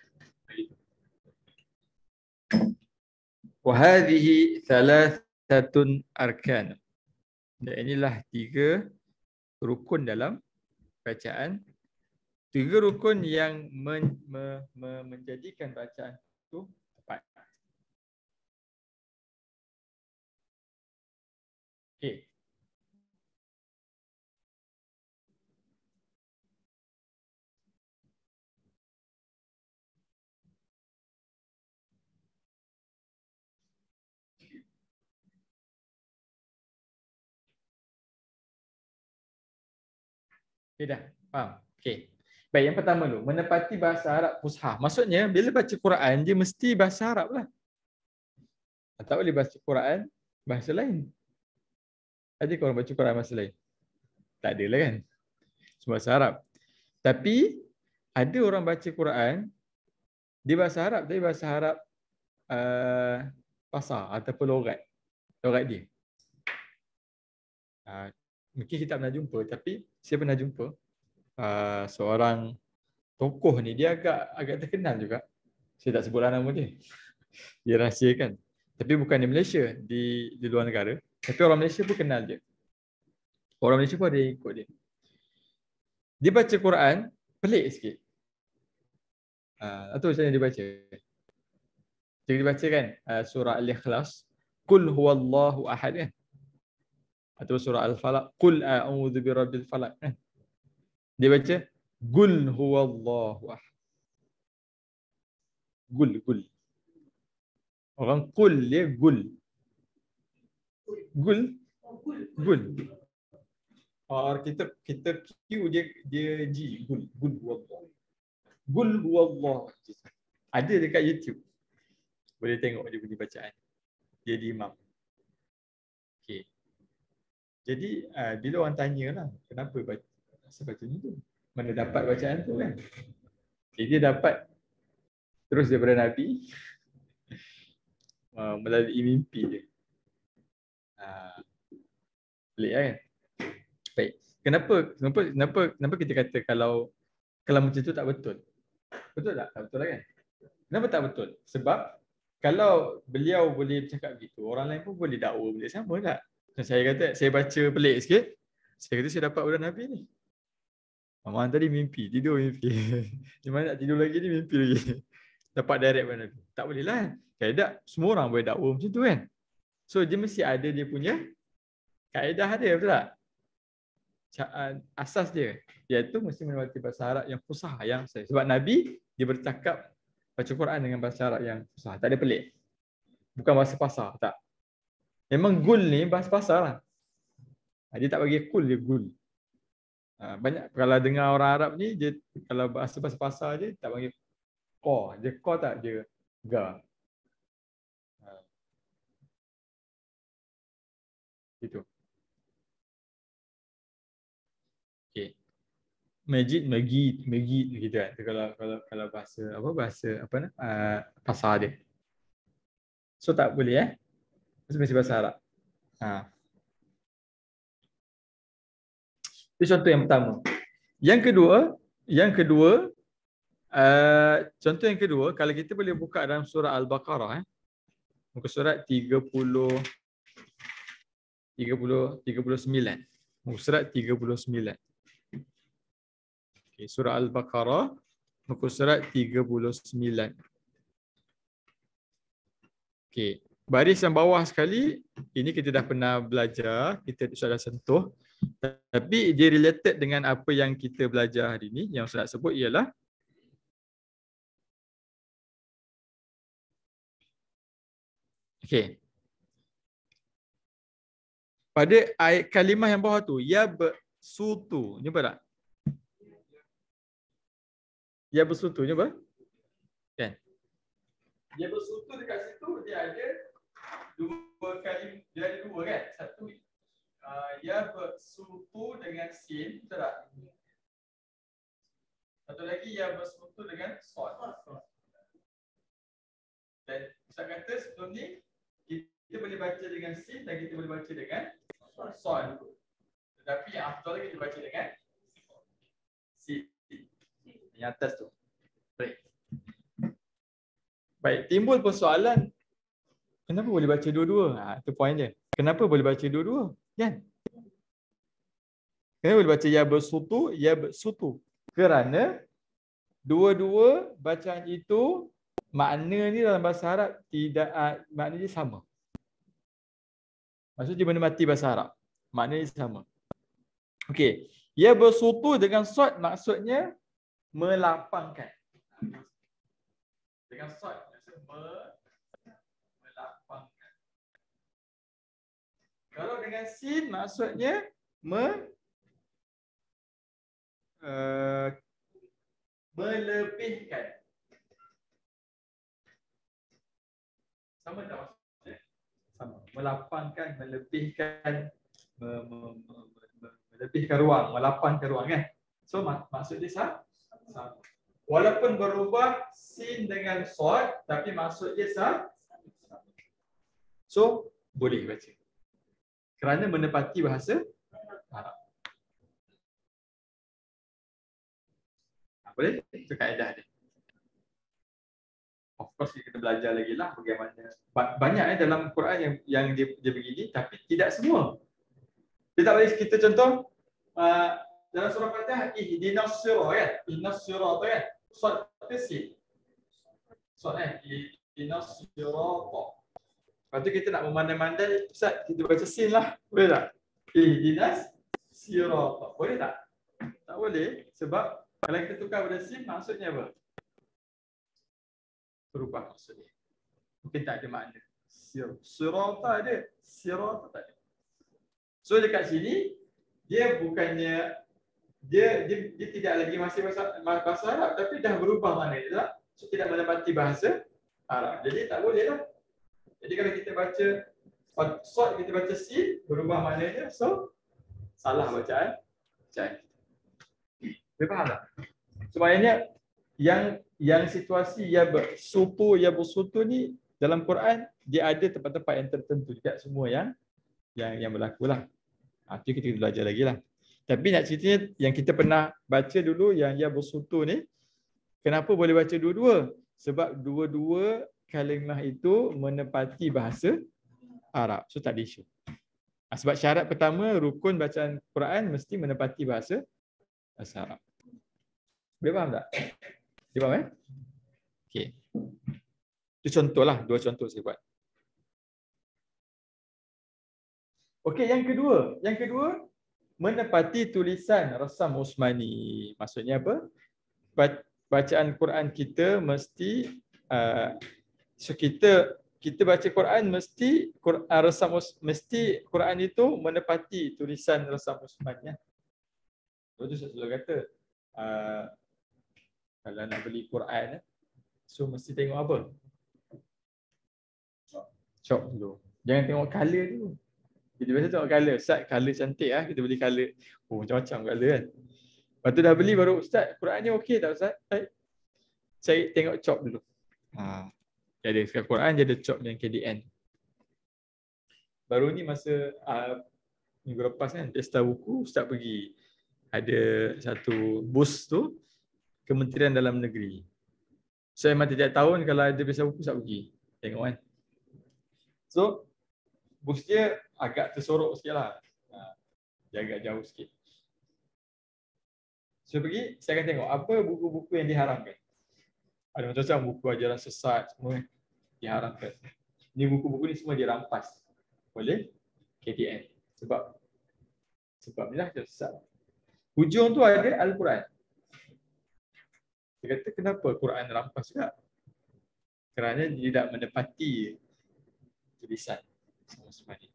Wa hadhihi thalathatun arkan. Dan inilah tiga rukun dalam bacaan. Tiga rukun yang men, me, me, menjadikan bacaan itu tepat. Okey. Okay dah, faham? Okay. Baik, yang pertama dulu, menepati bahasa Arab Fushah. Maksudnya, bila baca Quran, dia mesti bahasa Arab lah. Tak boleh baca Quran bahasa lain. Ada ke orang baca Quran bahasa lain? Tak ada lah kan? Semua bahasa Arab. Tapi, ada orang baca Quran, dia bahasa Arab, tapi bahasa Arab uh, pasar ataupun logat. Logat dia. Uh, mungkin kita tak pernah jumpa, tapi saya pernah jumpa uh, seorang tokoh ni, dia agak agak terkenal juga. Saya tak sebutlah nama dia. Dia rahsiakan. Tapi bukan di Malaysia, di di luar negara. Tapi orang Malaysia pun kenal dia. Orang Malaysia pun ada yang ikut dia. Dia baca Quran, pelik sikit. Uh, atau macam mana dia baca? Dia dibaca kan uh, surah Al-Ikhlas, Qul huwallahu ahad kan? Atau surah Al-Falaq, Qul a'udzu birabbil falaq kan? Dia baca Qul huwallahu ahad. Gul, gul. Orang kul dia gul. Gul, gul. Or kita kita Q dia dia G, gul, gul huwallah. Gul huwallah. Ada dekat YouTube. Boleh tengok dia punya bacaan. Dia di imam. Okey. Jadi uh, bila orang tanyalah kenapa baca asal baca ni tu? Mana dapat bacaan tu kan? Jadi dia dapat terus daripada Nabi uh, melalui mimpi dia. Uh, pelik kan? Baik. Kenapa kenapa kenapa kenapa kita kata kalau kalau macam tu tak betul? Betul tak? Tak betul lah kan? Kenapa tak betul? Sebab kalau beliau boleh bercakap begitu, orang lain pun boleh dakwa beliau sama tak? Dan saya kata, saya baca pelik sikit, saya kata saya dapat daripada Nabi ni. Amahan tadi mimpi, tidur mimpi. Di mana nak tidur lagi ni mimpi lagi. Dapat direct daripada Nabi. Tak boleh lah kan? Kaedah, semua orang boleh dakwa macam tu kan? So dia mesti ada dia punya kaedah dia, betul tak? Asas dia, iaitu mesti menepati bahasa Arab yang fusah, yang saya. Sebab Nabi dia bercakap baca Quran dengan bahasa Arab yang fusah, tak ada pelik. Bukan bahasa pasar, tak. Memang gul ni bahasa pasar lah. Dia tak bagi kul, dia gul. Banyak kalau dengar orang Arab ni, dia kalau bahasa bahasa pasar je tak bagi ko, dia ko tak, dia ga. Gitu. Okey. Majid, magid, magid gitu kan. Kalau kalau kalau bahasa apa bahasa apa nak uh, pasar dia. So tak boleh eh. Mesti mesti bahasa Arab. Ha. Itu contoh yang pertama. Yang kedua, yang kedua uh, contoh yang kedua, kalau kita boleh buka dalam surah Al-Baqarah eh. Muka surat tiga puluh tiga puluh tiga puluh sembilan. Muka surat tiga puluh sembilan. Okay, surah Al-Baqarah muka surat tiga puluh sembilan. Okey, baris yang bawah sekali ini kita dah pernah belajar, kita sudah sentuh. Tapi dia related dengan apa yang kita belajar hari ini. Yang saya nak sebut ialah okey. Pada ayat kalimah yang bawah tu, ya bersutu. Jumpa tak? Ya bersutu, jumpa? Kan? Ya bersutu dekat situ dia ada dua kali, dia ada dua kan? Satu uh, ya bersutu dengan sin, betul tak? Satu lagi ya bersutu dengan sod. Dan Ustaz kata sebelum ni kita boleh baca dengan sin dan kita boleh baca dengan sod. Tetapi yang afdal kita baca dengan sin. Yang atas tu. Baik. Baik, timbul persoalan kenapa boleh baca dua-dua? Ha, itu poin dia. Kenapa boleh baca dua-dua? Kan? Kenapa boleh baca ya bersutu, ya bersutu? Kerana dua-dua bacaan itu makna ni dalam bahasa Arab tidak uh, makna dia sama. Maksudnya dia menepati bahasa Arab. Makna dia sama. Okey. Ya bersutu dengan sod maksudnya melapangkan. Dengan sod maksudnya melapangkan. Kalau dengan sin maksudnya me uh, melebihkan. Sama tak maksudnya? Sama. Melapangkan, melebihkan, me, me, me, me, melebihkan ruang, melapangkan ruang kan. So mak maksud dia sama. sama. Walaupun berubah sin dengan sod, tapi maksud dia sama. So boleh baca. Kerana menepati bahasa Arab. Boleh? Itu kaedah dia. Of course kita belajar lagi lah bagaimana. Banyak eh dalam Quran yang yang dia, dia begini, tapi tidak semua. Dia tak boleh kita contoh uh, dalam surah Fatihah, ihdinas sirah kan? Ihdinas sirah tu kan? Sod ke sin? Sod kan? Ihdinas sirah. Lepas tu kita nak memandai-mandai, Ustaz kita baca sin lah. Boleh tak? Ihdinas sirah. Boleh tak? Tak boleh. Sebab kalau kita tukar pada sin, maksudnya apa? Berubah maksudnya. Mungkin tak ada makna. Sir. Sirah tak ada. Sirah tak ada. So dekat sini, dia bukannya, dia dia, dia tidak lagi masih bahasa, bahasa Arab, tapi dah berubah makna dia tak? So tidak menepati bahasa Arab. Jadi tak boleh lah. Jadi kalau kita baca sod, kita baca sin, berubah maknanya, so salah bacaan. Bacaan. Boleh faham tak? Sebenarnya yang yang situasi ya bersutu ya bersutu ni dalam Quran dia ada tempat-tempat yang tertentu, tidak semua yang yang yang berlaku lah. Ha, itu kita belajar lagi lah. Tapi nak ceritanya yang kita pernah baca dulu yang ya bersutu ni, kenapa boleh baca dua-dua? Sebab dua-dua kalimah itu menepati bahasa Arab. So tak ada isu. Ha, sebab syarat pertama rukun bacaan Quran mesti menepati bahasa bahasa Arab. Boleh faham tak? Boleh faham eh? Okey. Itu contohlah, dua contoh saya buat. Okey, yang kedua, yang kedua menepati tulisan Rasam Usmani. Maksudnya apa? Bacaan Quran kita mesti uh, so kita kita baca Quran mesti Quran, Rasam mesti Quran itu menepati tulisan Rasam Usmani ya. Itu saya selalu kata uh, kalau nak beli Quran, so mesti tengok apa? Shop dulu. Jangan tengok color dulu. Kita biasa tengok color. Ustaz, color cantik lah. Kita beli color. Oh, macam-macam color kan. Lepas tu dah beli baru, Ustaz, Quran ni okey tak Ustaz? Eh, cari tengok chop dulu. Ha. Jadi sekarang Quran dia ada chop dan K D N. Baru ni masa uh, minggu lepas kan, pesta buku, Ustaz pergi. Ada satu booth tu, Kementerian Dalam Negeri. So memang tiap tahun kalau ada pesta buku saya pergi tengok kan. So bus dia agak tersorok sikit lah. Ha, dia agak jauh sikit. So pergi, saya akan tengok apa buku-buku yang diharamkan. Ada macam-macam buku ajaran sesat semua diharamkan. Ni buku-buku ni semua dirampas oleh K D N. Sebab sebab ni lah sesat. Hujung tu ada Al-Quran. Dia kata kenapa Quran rampas juga? Kerana dia tidak menepati tulisan semua ni.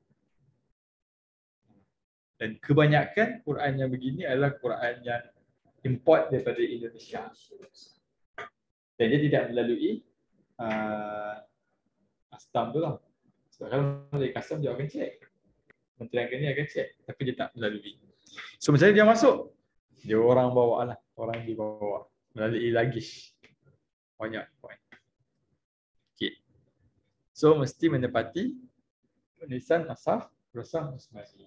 Dan kebanyakan Quran yang begini adalah Quran yang import daripada Indonesia. Dan dia tidak melalui uh, custom tu lah. Sebab kalau melalui custom dia akan cek. Kementerian Agama akan cek. Tapi dia tak melalui. So macam dia masuk, dia orang bawa lah. Orang dibawa. Melalui luggage. Banyak poin. Okay. So mesti menepati tulisan asaf Rasam Usmani.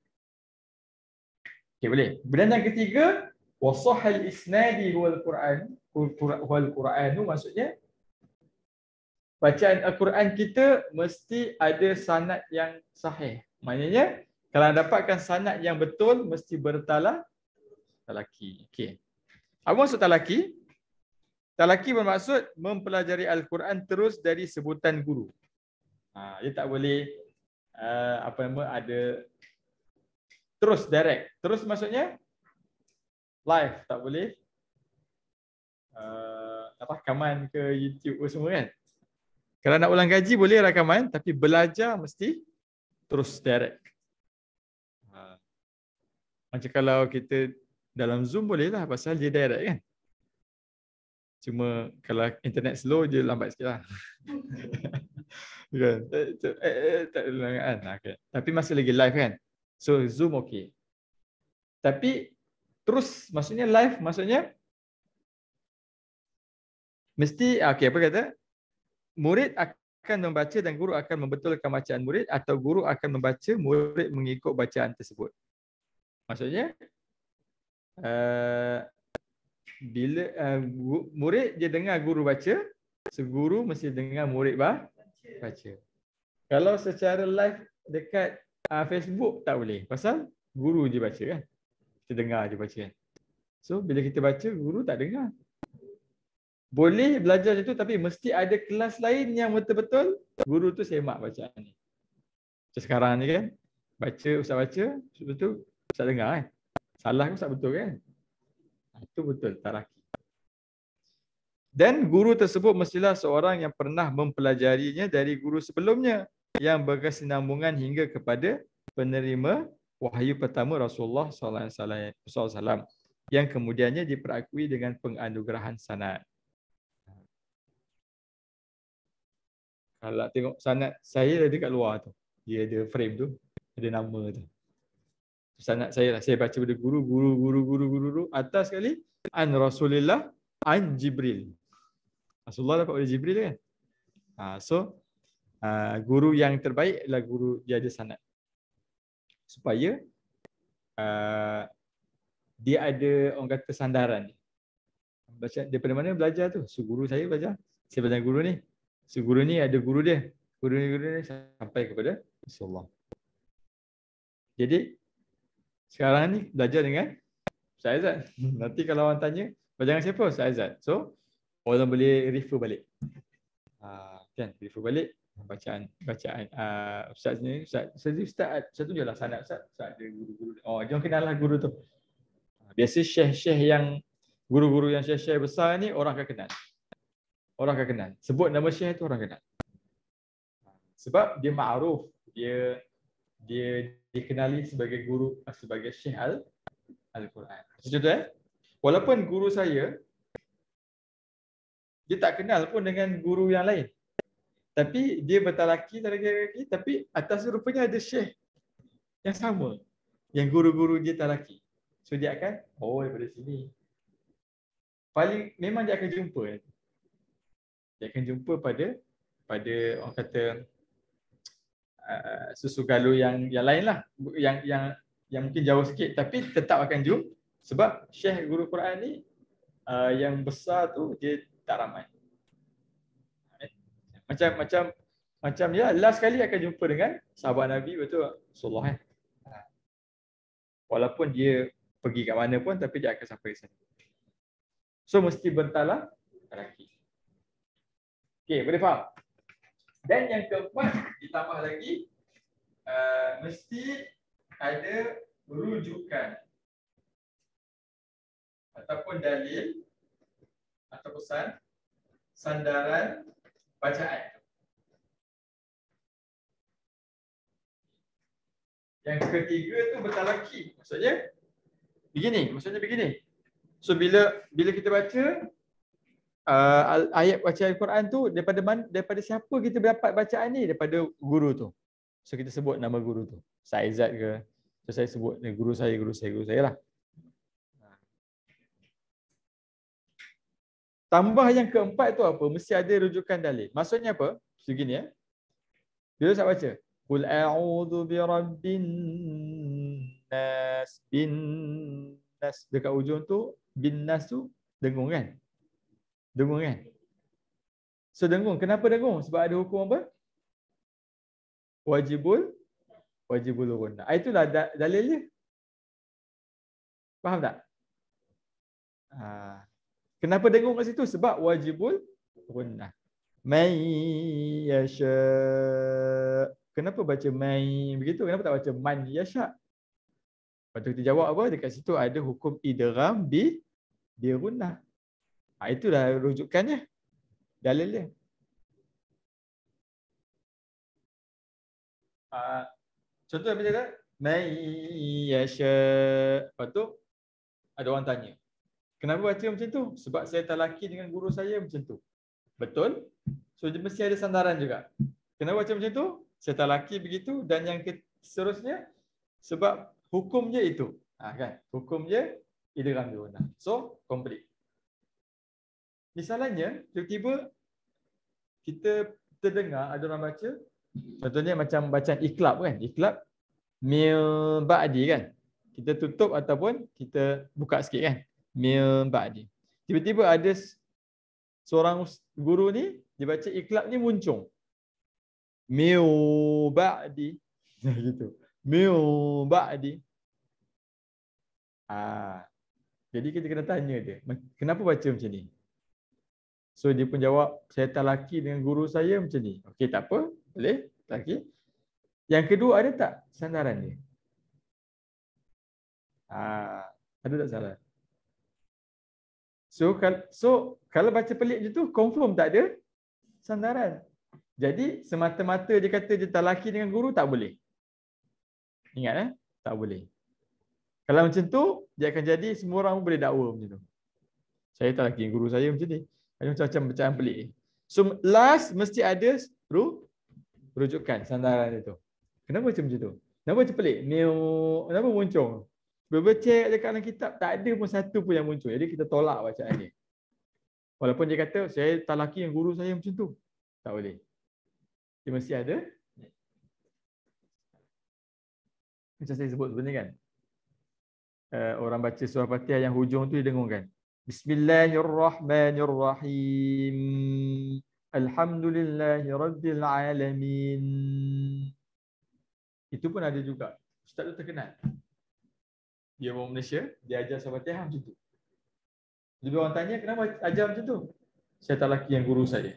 Okay, boleh. Dan yang ketiga, wasahal isnadi huwal Quran. Huwal Quranu maksudnya bacaan Al-Quran kita mesti ada sanad yang sahih. Maknanya kalau dapatkan sanad yang betul mesti bertala talaki. Okey. Apa maksud talaki? Talaki bermaksud mempelajari Al-Quran terus dari sebutan guru. Ha, dia tak boleh uh, apa nama ada terus direct. Terus maksudnya live, tak boleh uh, rakaman ke YouTube semua kan. Kalau nak ulang kaji boleh rakaman, tapi belajar mesti terus direct. Ha. Macam kalau kita Dalam Zoom boleh lah pasal dia direct kan. Cuma kalau internet slow dia lambat sikit lah. Kan? Eh, eh, eh, tak ada lambat kan. Okay. Tapi masih lagi live kan. So Zoom okey. Tapi terus maksudnya live maksudnya mesti okey apa kata? Murid akan membaca dan guru akan membetulkan bacaan murid atau guru akan membaca, murid mengikut bacaan tersebut. Maksudnya uh, bila uh, murid dia dengar guru baca, seguru mesti dengar murid bah, baca. Kalau secara live dekat uh, Facebook tak boleh. Pasal guru je baca kan. Kita dengar je baca kan. So bila kita baca, guru tak dengar. Boleh belajar macam tu tapi mesti ada kelas lain yang betul-betul guru tu semak bacaan ni. Macam sekarang ni kan. Baca, ustaz baca, betul ustaz dengar kan. Salah ke ustaz betul kan. Itu betul, taraki. Dan guru tersebut mestilah seorang yang pernah mempelajarinya dari guru sebelumnya yang berkesinambungan hingga kepada penerima wahyu pertama Rasulullah sallallahu alaihi wasallam yang kemudiannya diperakui dengan penganugerahan sanad. Kalau tengok sanad saya ada kat luar tu. Dia ada frame tu, ada nama tu. Sanad saya lah, saya baca pada guru, guru, guru, guru, guru, guru. Atas sekali, an Rasulillah, an Jibril. Rasulullah dapat oleh Jibril kan? Ha, so, uh, guru yang terbaik adalah guru dia ada sanad. Supaya uh, dia ada, orang kata, sandaran. Baca, daripada mana belajar tu? So, guru saya belajar. Saya belajar guru ni. So, guru ni ada guru dia. Guru ni, guru ni sampai kepada Rasulullah. Jadi, sekarang ni belajar dengan Ustaz Aizat. Nanti kalau orang tanya, belajar dengan siapa? Ustaz Aizat. So, orang boleh refer balik. Uh, kan, refer balik bacaan bacaan uh, Ustaz ni, Ustaz, Ustaz, Ustaz, Ustaz tunjuklah sanad Ustaz. Ustaz ada guru-guru. Oh, jom kenallah guru tu. Biasa syekh-syekh yang guru-guru yang syekh-syekh besar ni orang akan kenal. Orang akan kenal. Sebut nama syekh tu orang kenal. Sebab dia ma'ruf, dia dia dikenali sebagai guru, sebagai syekh al Al-Quran. Contoh eh, walaupun guru saya dia tak kenal pun dengan guru yang lain. Tapi dia bertalaki, talaki, tapi atas rupanya ada syekh yang sama. Yang guru-guru dia talaki. So dia akan, oh daripada sini. Paling, memang dia akan jumpa. Dia akan jumpa pada, pada orang kata, uh, susu galuh yang yang lain lah. Yang, yang, yang mungkin jauh sikit. Tapi tetap akan jumpa. Sebab syekh guru Quran ni, uh, yang besar tu, dia tak ramai. Macam macam macam ya last kali akan jumpa dengan sahabat Nabi betul Rasulullah eh. Walaupun dia pergi kat mana pun tapi dia akan sampai sana. So mesti bentalah lelaki. Okey, boleh faham? Dan yang keempat ditambah lagi uh, mesti ada rujukan ataupun dalil atau pesan sandaran bacaan. Yang ketiga tu bertalaki. Maksudnya begini, maksudnya begini. So bila bila kita baca uh, ayat bacaan Al-Quran tu daripada mana, daripada siapa kita dapat bacaan ni? Daripada guru tu. So kita sebut nama guru tu. Saizat ke? So saya sebut guru saya, guru saya, guru saya lah. Tambah yang keempat tu apa? Mesti ada rujukan dalil. Maksudnya apa? Begini ya. Bila saya baca, qul a'udzu birabbin nas bin nas, dekat ujung tu bin nas tu dengung kan? Dengung kan? So dengung. Kenapa dengung? Sebab ada hukum apa? Wajibul wajibul ghunna. Itulah dalilnya. Faham tak? Ha. Kenapa dengung kat situ? Sebab wajibul gunnah. May yasha. Kenapa baca may begitu? Kenapa tak baca man yasha? Lepas tu kita jawab apa? Dekat situ ada hukum idgham bi bi gunnah. Ha, itulah rujukannya. Dalilnya. Ha, contoh macam mana? May yasha. Lepas tu ada orang tanya, kenapa baca macam tu? Sebab saya tak laki dengan guru saya macam tu. Betul? So dia mesti ada sandaran juga. Kenapa baca macam tu? Saya tak laki begitu, dan yang seterusnya sebab hukum je itu. Ha, kan? Hukum je idgham bi gunnah. So complete. Misalnya tiba-tiba kita terdengar ada orang baca, contohnya macam bacaan iklab kan, iklab mil ba'di kan, kita tutup ataupun kita buka sikit kan, mil ba'di. Tiba-tiba ada seorang guru ni dia baca iklab ni muncung mil ba'di gitu, mil ba'di. Ah, jadi kita kena tanya dia, kenapa baca macam ni? So dia pun jawab, saya tak laki dengan guru saya macam ni. Okey, tak apa, boleh laki. Yang kedua, ada tak sandaran dia? Ah, ada tak salah? So, so kalau baca pelik je tu, confirm tak ada sandaran. Jadi semata-mata dia kata dia tak laki dengan guru, tak boleh. Ingat eh, tak boleh. Kalau macam tu, dia akan jadi semua orang boleh dakwa macam tu. Saya tak laki dengan guru saya macam ni. Ada macam-macam bacaan pelik. So last mesti ada ru, rujukan sandaran itu. Kenapa macam tu? Kenapa macam pelik? Neo, kenapa muncul? Berbaca dekat dalam kitab tak ada pun satu pun yang muncul. Jadi kita tolak bacaan dia. Walaupun dia kata saya tak laki dengan guru saya macam tu. Tak boleh. Dia mesti ada. Macam saya sebut sebenarnya kan. Uh, orang baca surah Fatihah yang hujung tu dia dengungkan. Bismillahirrahmanirrahim. Alhamdulillahirabbil alamin. Itu pun ada juga. Ustaz tu terkenal. Dia orang Malaysia, dia ajar surah Fatihah macam tu. Jadi orang tanya, kenapa ajar macam tu? Saya tak laki yang guru saya.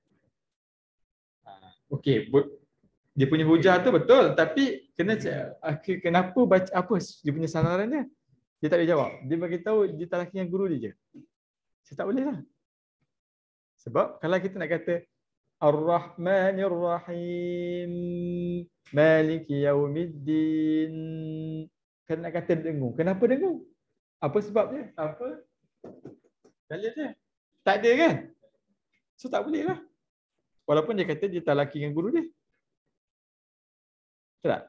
Okey, dia punya hujah tu betul, tapi kena kenapa baca apa dia punya sandaran dia? Dia tak boleh jawab. Dia bagi tahu dia tak laki yang guru dia je. Saya tak boleh lah. Sebab kalau kita nak kata Ar-Rahmanir-Rahim Maliki Yaumiddin, kan nak kata dengung. Kenapa dengung? Apa sebabnya? Apa dalil dia? Tak ada kan? So tak boleh lah. Walaupun dia kata dia tak laki dengan guru dia. Tak?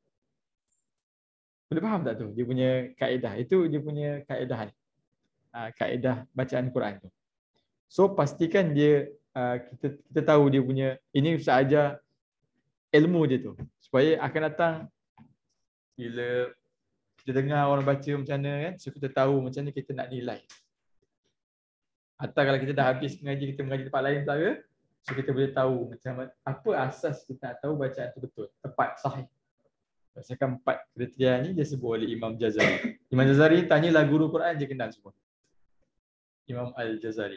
Boleh faham tak tu? Dia punya kaedah. Itu dia punya kaedah. Uh, kaedah bacaan Quran tu. So pastikan dia uh, kita kita tahu dia punya ini Ustaz ajar ilmu dia tu. Supaya akan datang bila kita dengar orang baca macam mana kan, so kita tahu macam mana kita nak nilai. Atau kalau kita dah habis mengaji, kita mengaji tempat lain pula, so kita boleh tahu macam apa asas kita nak tahu bacaan tu betul, tepat, sahih. Berdasarkan empat kriteria ni dia sebut oleh Imam Jazari. Imam Jazari tanyalah guru Quran dia kenal semua. Imam Al-Jazari.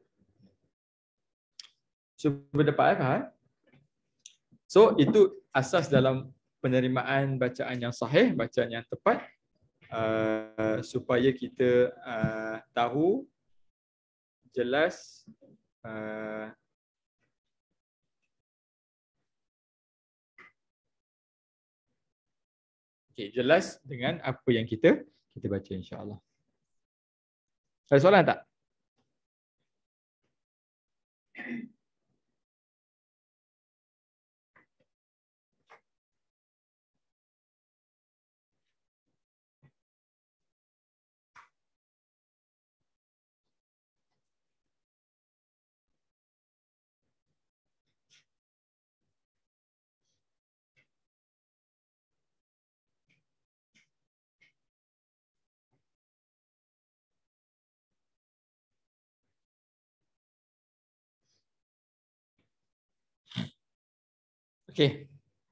So berdepan kan? So itu asas dalam penerimaan bacaan yang sahih, bacaan yang tepat, uh, supaya kita uh, tahu jelas uh, okay, jelas dengan apa yang kita kita baca insya-Allah. Ada soalan tak? Okay.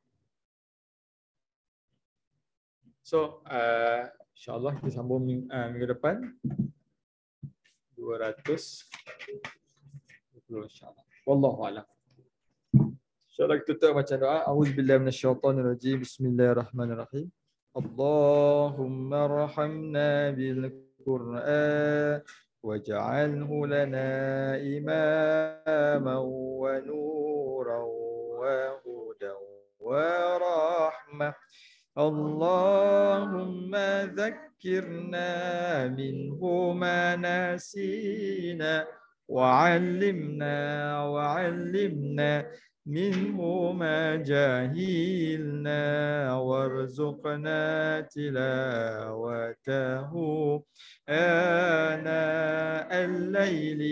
So, uh, insyaAllah kita sambung minggu, uh, minggu depan. dua ratus dua puluh insyaAllah. Wallahu'alam. InsyaAllah kita tutup macam doa. A'udzubillahi minasyaitonirrajim. Bismillahirrahmanirrahim. Allahumma rahamna bil Qur'an waj'alhu lana imaman wa nuran wa hudan wa rahmah. Allahumma dhakkirna منه ما نسينا وعلمنا وعلمنا منه ما جهلنا وارزقنا تلاوته آناء الليل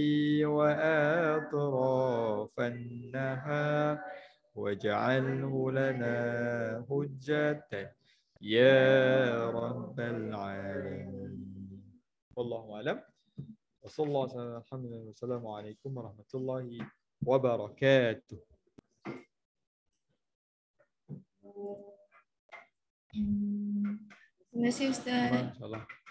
وأطراف النهار واجعله لنا حجة يا رب العالمين. والله أعلم وصلى الله على محمد والسلام عليكم ورحمة الله وبركاته.
Terima kasih Ustaz.
Masya Allah.